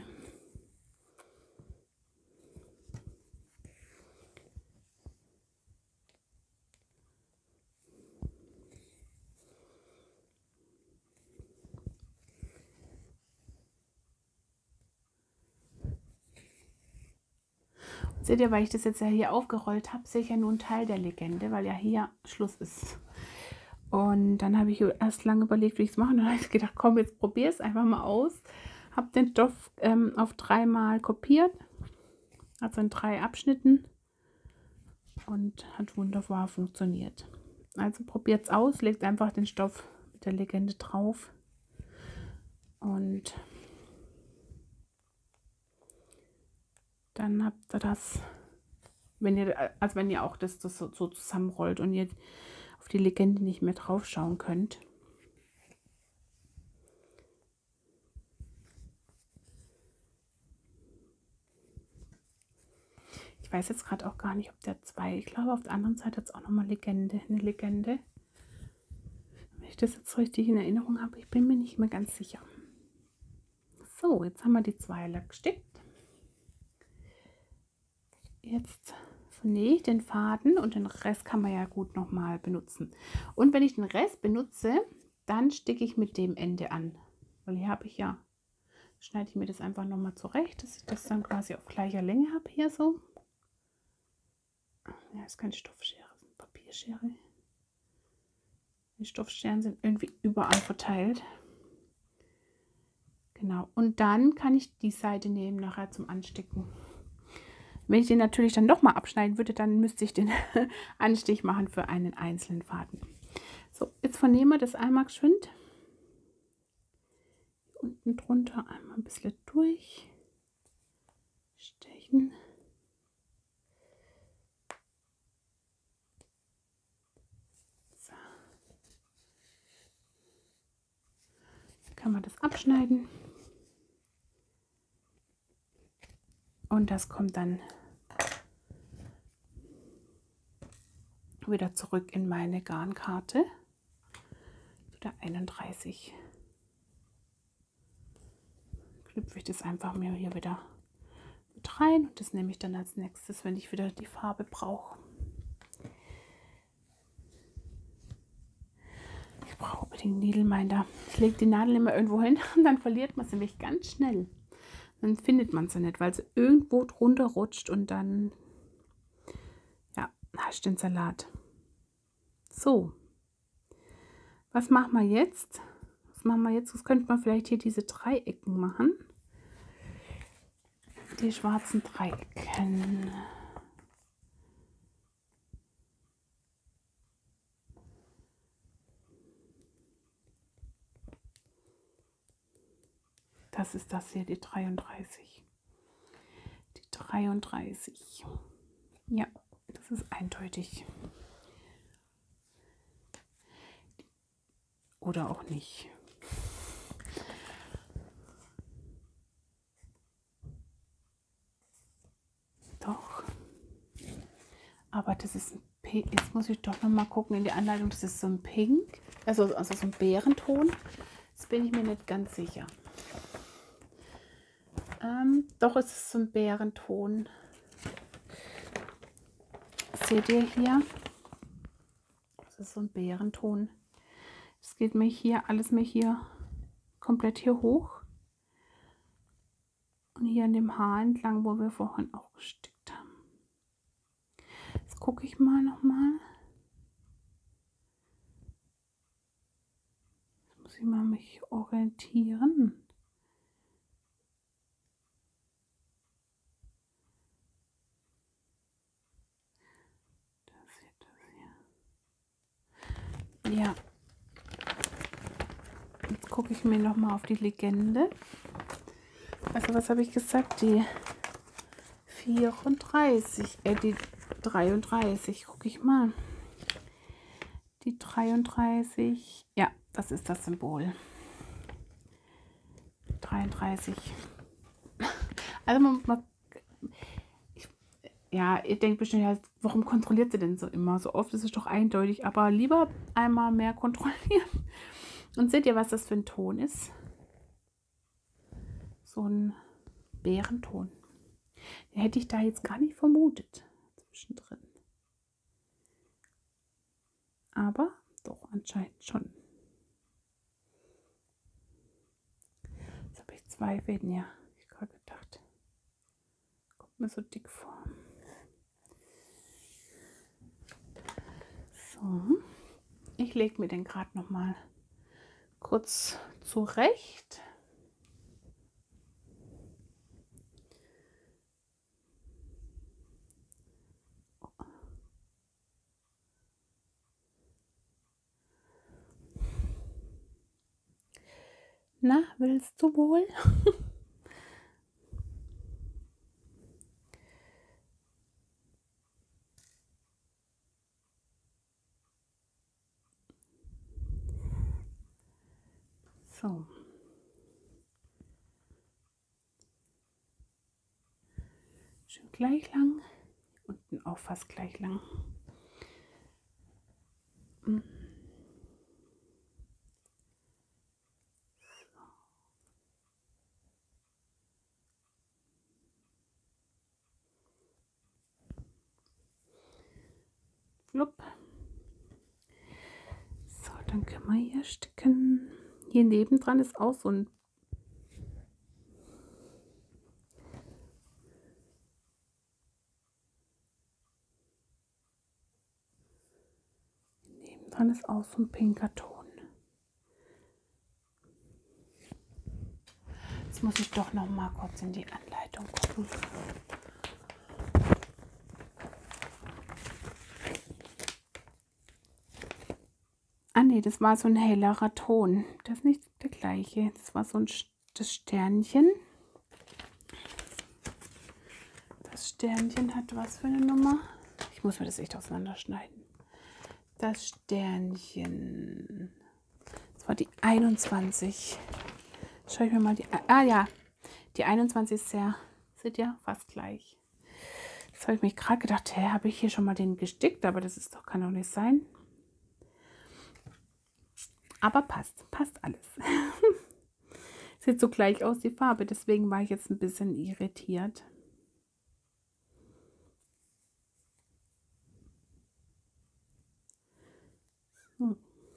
Speaker 1: Seht ihr, weil ich das jetzt ja hier aufgerollt habe, sehe ich ja nur einen Teil der Legende, weil ja hier Schluss ist. Und dann habe ich erst lange überlegt, wie ich es mache. Und dann habe ich gedacht, komm, jetzt probier es einfach mal aus. Habe den Stoff ähm, auf dreimal kopiert, also in drei Abschnitten. Und hat wunderbar funktioniert. Also probiert es aus, legt einfach den Stoff mit der Legende drauf. Und Dann habt ihr das, wenn ihr, also wenn ihr auch das, das so, so zusammenrollt und ihr auf die Legende nicht mehr drauf schauen könnt. Ich weiß jetzt gerade auch gar nicht, ob der zwei, ich glaube auf der anderen Seite hat es auch nochmal Legende, eine Legende. Wenn ich das jetzt richtig in Erinnerung habe, ich bin mir nicht mehr ganz sicher. So, jetzt haben wir die zwei gestickt. Jetzt nähe ich den Faden und den Rest kann man ja gut nochmal benutzen. Und wenn ich den Rest benutze, dann sticke ich mit dem Ende an. Weil hier habe ich ja, schneide ich mir das einfach nochmal zurecht, dass ich das dann quasi auf gleicher Länge habe hier so. Ja, ist keine Stoffschere, ist eine Papierschere. Die Stoffscheren sind irgendwie überall verteilt. Genau, und dann kann ich die Seite nehmen nachher zum Ansticken. Wenn ich den natürlich dann noch mal abschneiden würde, dann müsste ich den Anstich machen für einen einzelnen Faden. So, jetzt vernehmen wir das einmal geschwind. Unten drunter einmal ein bisschen durch. Stechen. So. Dann kann man das abschneiden. Und das kommt dann wieder zurück in meine Garnkarte. Wieder einunddreißig. Knüpfe ich das einfach mir hier wieder mit rein und das nehme ich dann als nächstes, wenn ich wieder die Farbe brauche. Ich brauche unbedingt Niedelminder. Ich lege die Nadel immer irgendwo hin und dann verliert man sie nämlich ganz schnell. Dann findet man sie nicht, weil sie irgendwo drunter rutscht und dann ja, hast du den Salat. So, was machen wir jetzt? Was machen wir jetzt? Das könnte man vielleicht hier diese Dreiecken machen. Die schwarzen Dreiecken. Das ist das hier, die dreiunddreißig. Die dreiunddreißig. Ja, das ist eindeutig. Oder auch nicht. Doch. Aber das ist ein Pink. Jetzt muss ich doch noch mal gucken in die Anleitung. Das ist so ein Pink. Also, also so ein Bärenton. Jetzt bin ich mir nicht ganz sicher. Ähm, doch, es ist so ein Bärenton. Seht ihr hier? Das ist so ein Bärenton. Es geht mir hier, alles mir hier komplett hier hoch. Und hier an dem Haar entlang, wo wir vorhin auch gestickt haben. Jetzt gucke ich mal noch mal. Jetzt muss ich mal mich orientieren. Ja, jetzt gucke ich mir noch mal auf die Legende. Also was habe ich gesagt? Die vierunddreißig, äh die dreiunddreißig. Gucke ich mal. Die dreiunddreißig. Ja, das ist das Symbol. dreiunddreißig. Also man, man ich, ja, ihr denkt bestimmt, ja, warum kontrolliert sie denn so immer? So oft ist es doch eindeutig, aber lieber einmal mehr kontrollieren. Und seht ihr, was das für ein Ton ist? So ein Bärenton. Den hätte ich da jetzt gar nicht vermutet. Zwischendrin. Aber doch, anscheinend schon. Jetzt habe ich zwei Fäden, ja. Ich gerade gedacht. Kommt mir so dick vor. So. Ich lege mir den gerade noch mal kurz zurecht. Na, willst du wohl? So. Schön gleich lang. Unten auch fast gleich lang. So. Flupp. So, dann können wir hier sticken. Hier nebendran ist auch so ein nebendran ist auch so ein pinker Ton. Jetzt muss ich doch noch mal kurz in die Anleitung gucken. Ah nee, das war so ein hellerer Ton. Das ist nicht der gleiche. Das war so ein das Sternchen. Das Sternchen hat was für eine Nummer? Ich muss mir das echt auseinanderschneiden. Das Sternchen. Das war die einundzwanzig. Schau ich mir mal die... Ah ja, die einundzwanzig ist sehr... Seht ihr? Fast gleich. Jetzt habe ich mich gerade gedacht, hä, habe ich hier schon mal den gestickt? Aber das ist doch, kann doch nicht sein. Aber passt. Passt alles. Sieht so gleich aus, die Farbe. Deswegen war ich jetzt ein bisschen irritiert. So.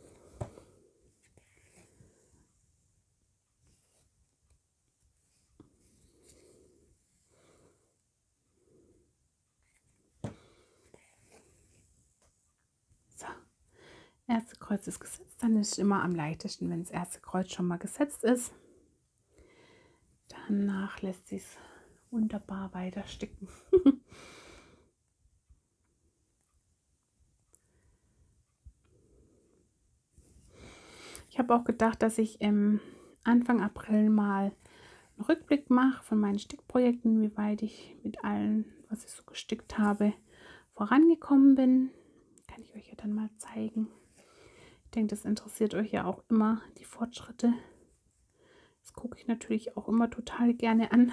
Speaker 1: So. Erste Kreuz ist gesetzt. Dann ist es immer am leichtesten, wenn das erste Kreuz schon mal gesetzt ist. Danach lässt sich es wunderbar weiter sticken. Ich habe auch gedacht, dass ich im Anfang April mal einen Rückblick mache von meinen Stickprojekten, wie weit ich mit allen, was ich so gestickt habe, vorangekommen bin. Kann ich euch ja dann mal zeigen. Ich denke, das interessiert euch ja auch immer, die Fortschritte. Das gucke ich natürlich auch immer total gerne an.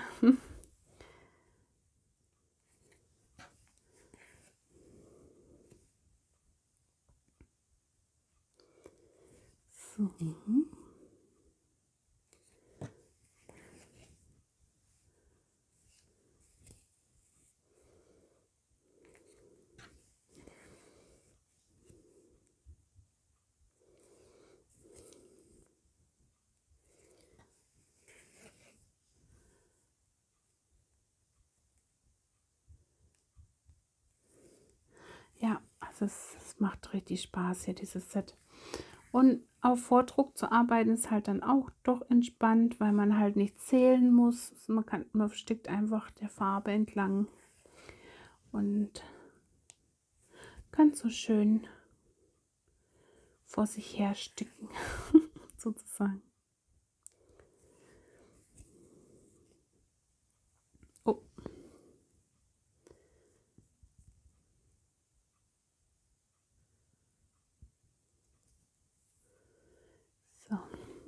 Speaker 1: So. Ja, also es, es macht richtig Spaß hier, dieses Set. Und auf Vordruck zu arbeiten ist halt dann auch doch entspannt, weil man halt nicht zählen muss. Also man kann, man stickt einfach der Farbe entlang und kann so schön vor sich her sticken, sozusagen. Oh. So.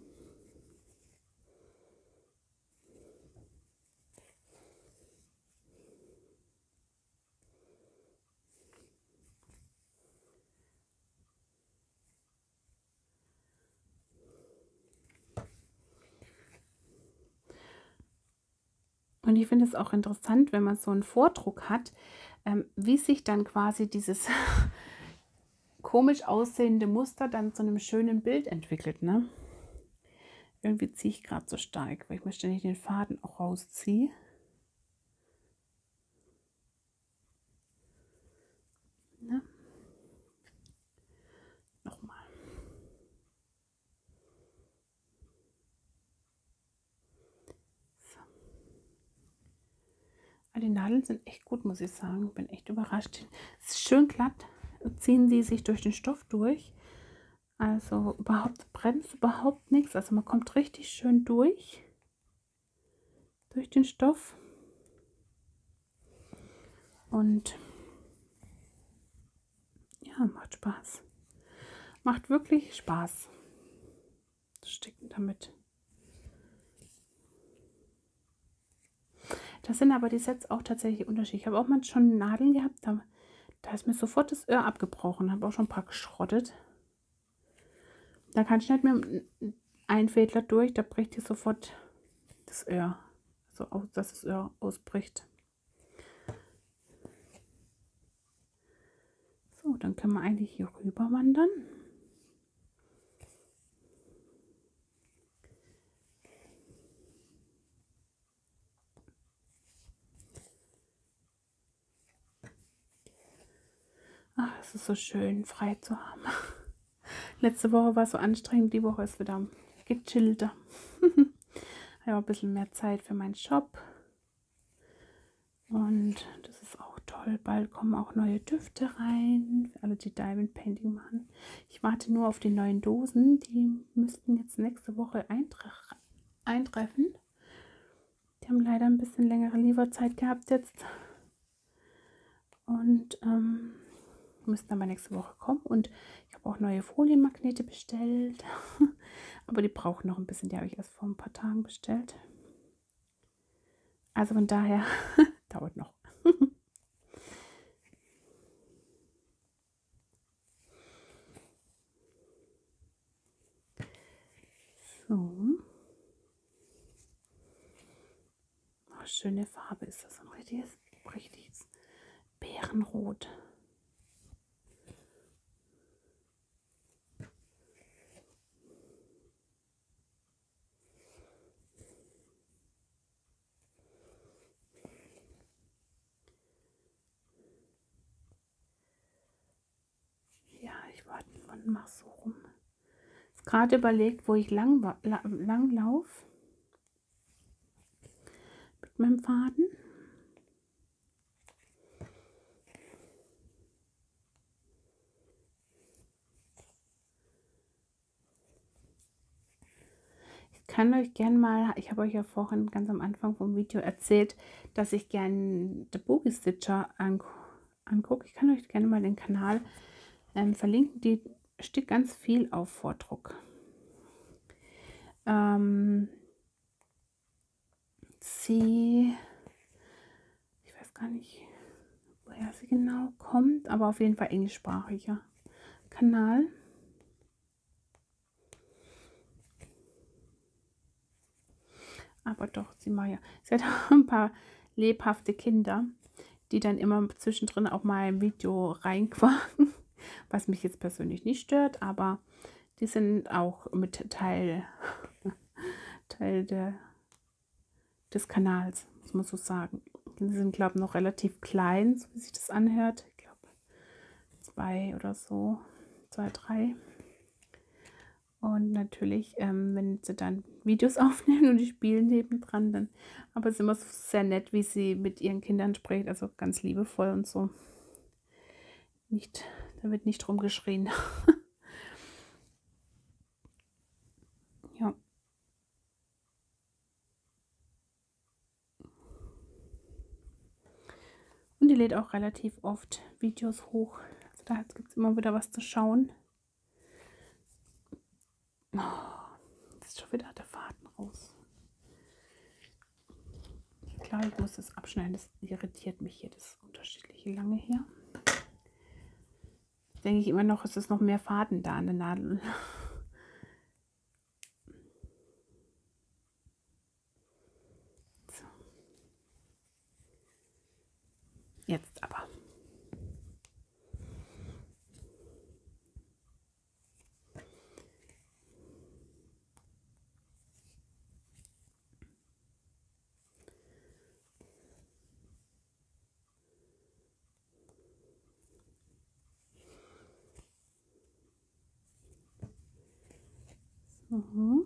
Speaker 1: Und ich finde es auch interessant, wenn man so einen Vordruck hat, ähm, wie sich dann quasi dieses komisch aussehende Muster dann zu einem schönen Bild entwickelt, ne? Irgendwie ziehe ich gerade so stark, weil ich mir ständig den Faden auch rausziehe. Ne? Nochmal. So. Die Nadeln sind echt gut, muss ich sagen. Bin echt überrascht. Es ist schön glatt. Ziehen sie sich durch den Stoff durch. Also überhaupt bremst überhaupt nichts. Also man kommt richtig schön durch. Durch den Stoff. Und ja, macht Spaß. Macht wirklich Spaß. auszusticken damit. Das sind aber die Sets auch tatsächlich unterschiedlich. Ich habe auch mal schon Nadeln gehabt, da, da ist mir sofort das Öhr abgebrochen. Habe auch schon ein paar geschrottet. Da kann ich nicht mehr ein Fädler durch, da bricht hier sofort das Öhr. So, dass das Öhr ausbricht. So, dann können wir eigentlich hier rüber wandern. Ach, es ist so schön, frei zu haben. Letzte Woche war es so anstrengend, die Woche ist wieder gechillter. Ich habe ein bisschen mehr Zeit für meinen Shop. Und das ist auch toll. Bald kommen auch neue Düfte rein, für alle, die Diamond Painting machen. Ich warte nur auf die neuen Dosen. Die müssten jetzt nächste Woche eintre eintreffen. Die haben leider ein bisschen längere Lieferzeit gehabt jetzt. Und ähm, müssten aber nächste Woche kommen. Und ich habe auch neue Folienmagnete bestellt. Aber die brauchen noch ein bisschen. Die habe ich erst vor ein paar Tagen bestellt. Also von daher dauert noch. So. Oh, schöne Farbe ist das. Ein richtiges, richtiges Beerenrot. Ja, ich warte und mach so rum. Gerade überlegt, wo ich lang, lang laufe mit meinem Faden. Ich kann euch gerne mal, ich habe euch ja vorhin ganz am Anfang vom Video erzählt, dass ich gerne The Boogie Stitcher angucke. Ich kann euch gerne mal den Kanal ähm, verlinken. Die steht ganz viel auf Vordruck. Ähm, sie, ich weiß gar nicht, woher sie genau kommt, aber auf jeden Fall englischsprachiger Kanal. Aber doch, sie mal ja. Sie hat auch ein paar lebhafte Kinder, die dann immer zwischendrin auch mal im Video reinquaken, was mich jetzt persönlich nicht stört, aber die sind auch mit Teil, Teil der, des Kanals, muss man so sagen. Die sind, glaube ich, noch relativ klein, so wie sich das anhört. Ich glaube, zwei oder so, zwei, drei. Und natürlich, ähm, wenn sie dann Videos aufnehmen und die spielen nebendran, dann, aber es ist immer sehr nett, wie sie mit ihren Kindern spricht, also ganz liebevoll und so. Nicht, da wird nicht drum geschrien. Ja. Und die lädt auch relativ oft Videos hoch. Also da gibt es immer wieder was zu schauen. Oh, jetzt ist schon wieder der Faden raus. Klar, ich muss das abschneiden. Das irritiert mich hier, das unterschiedliche Lange hier. Denke ich immer noch, es ist noch mehr Faden da an der Nadel. So. Jetzt aber. So.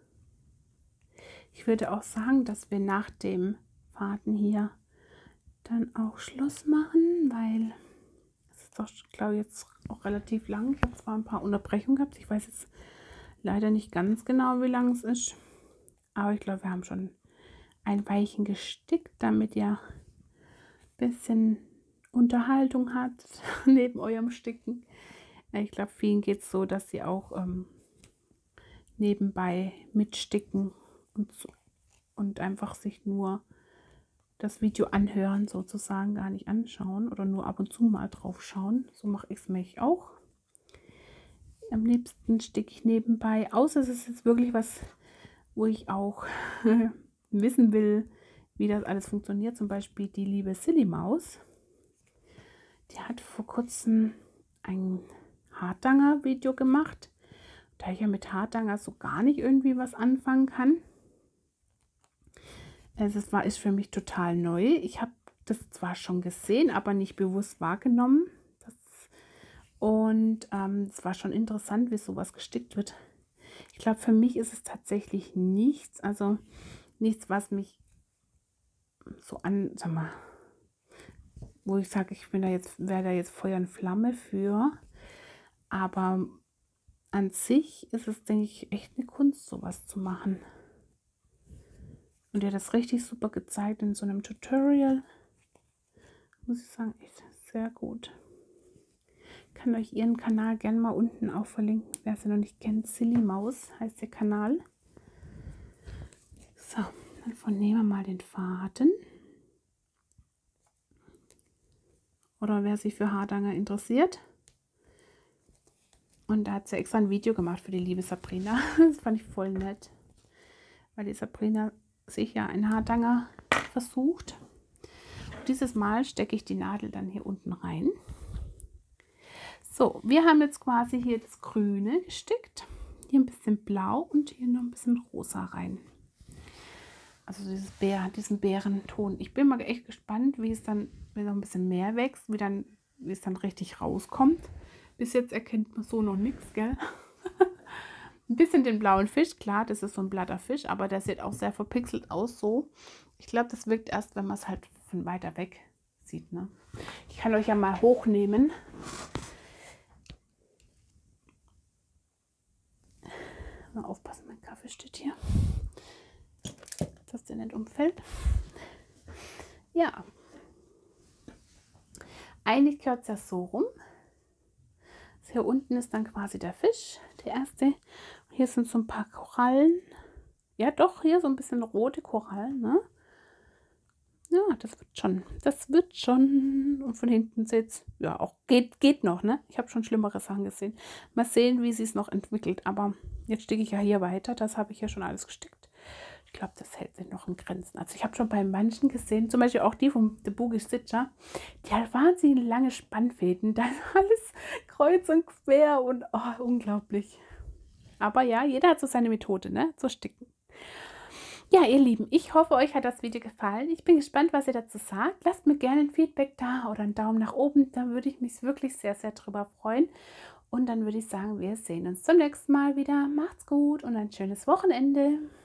Speaker 1: Ich würde auch sagen, dass wir nach dem Faden hier dann auch Schluss machen, weil es ist doch, glaube ich, jetzt auch relativ lang. Ich habe zwar ein paar Unterbrechungen gehabt. Ich weiß jetzt leider nicht ganz genau, wie lang es ist. Aber ich glaube, wir haben schon ein Weilchen gestickt, damit ihr ein bisschen Unterhaltung habt neben eurem Sticken. Ich glaube, vielen geht es so, dass sie auch ähm, nebenbei mitsticken und, so, und einfach sich nur das Video anhören, sozusagen gar nicht anschauen oder nur ab und zu mal drauf schauen. So mache ich es mich auch. Am liebsten sticke ich nebenbei, außer es ist jetzt wirklich was, wo ich auch wissen will, wie das alles funktioniert. Zum Beispiel die liebe Silly Maus. Die hat vor kurzem ein Hardanger-Video gemacht. Da ich ja mit Hardanger so gar nicht irgendwie was anfangen kann. Es war, ist für mich total neu. Ich habe das zwar schon gesehen, aber nicht bewusst wahrgenommen. Das, und ähm, es war schon interessant, wie sowas gestickt wird. Ich glaube, für mich ist es tatsächlich nichts, also nichts, was mich so an, sag mal, wo ich sage, ich bin da jetzt, wäre da jetzt Feuer und Flamme für. Aber an sich ist es, denke ich, echt eine Kunst, sowas zu machen. Und er hat das richtig super gezeigt in so einem Tutorial. Muss ich sagen, echt sehr gut. Ich kann euch ihren Kanal gerne mal unten auch verlinken. Wer sie noch nicht kennt, Silly Maus heißt der Kanal. So, dann nehmen wir mal den Faden. Oder wer sich für Hardanger interessiert. Und da hat sie extra ein Video gemacht für die liebe Sabrina. Das fand ich voll nett. Weil die Sabrina sich ja ein Hardanger versucht. Und dieses Mal stecke ich die Nadel dann hier unten rein. So, wir haben jetzt quasi hier das Grüne gestickt. Hier ein bisschen Blau und hier noch ein bisschen Rosa rein. Also dieses Bär, diesen Bärenton. Ich bin mal echt gespannt, wie es dann, wenn noch ein bisschen mehr wächst, wie, dann, wie es dann richtig rauskommt. Bis jetzt erkennt man so noch nichts, gell? Ein bisschen den blauen Fisch, klar, das ist so ein blatter Fisch, aber der sieht auch sehr verpixelt aus so. Ich glaube, das wirkt erst, wenn man es halt von weiter weg sieht, ne? Ich kann euch ja mal hochnehmen. Mal aufpassen, mein Kaffee steht hier. Dass der nicht umfällt. Ja. Eigentlich gehört es ja so rum. Hier unten ist dann quasi der Fisch, der erste. Hier sind so ein paar Korallen. Ja, doch, hier so ein bisschen rote Korallen, ne? Ja, das wird schon. Das wird schon. Und von hinten sieht es, ja, auch geht, geht noch, ne? Ich habe schon schlimmere Sachen gesehen. Mal sehen, wie sie es noch entwickelt. Aber jetzt sticke ich ja hier weiter. Das habe ich ja schon alles gestickt. Ich glaube, das hält sich noch in Grenzen. Also ich habe schon bei manchen gesehen, zum Beispiel auch die vom The Boogie Stitcher, die hat wahnsinnig lange Spannfäden. Da ist alles kreuz und quer und oh, unglaublich. Aber ja, jeder hat so seine Methode, ne? Zu sticken. Ja, ihr Lieben, ich hoffe, euch hat das Video gefallen. Ich bin gespannt, was ihr dazu sagt. Lasst mir gerne ein Feedback da oder einen Daumen nach oben. Da würde ich mich wirklich sehr, sehr drüber freuen. Und dann würde ich sagen, wir sehen uns zum nächsten Mal wieder. Macht's gut und ein schönes Wochenende.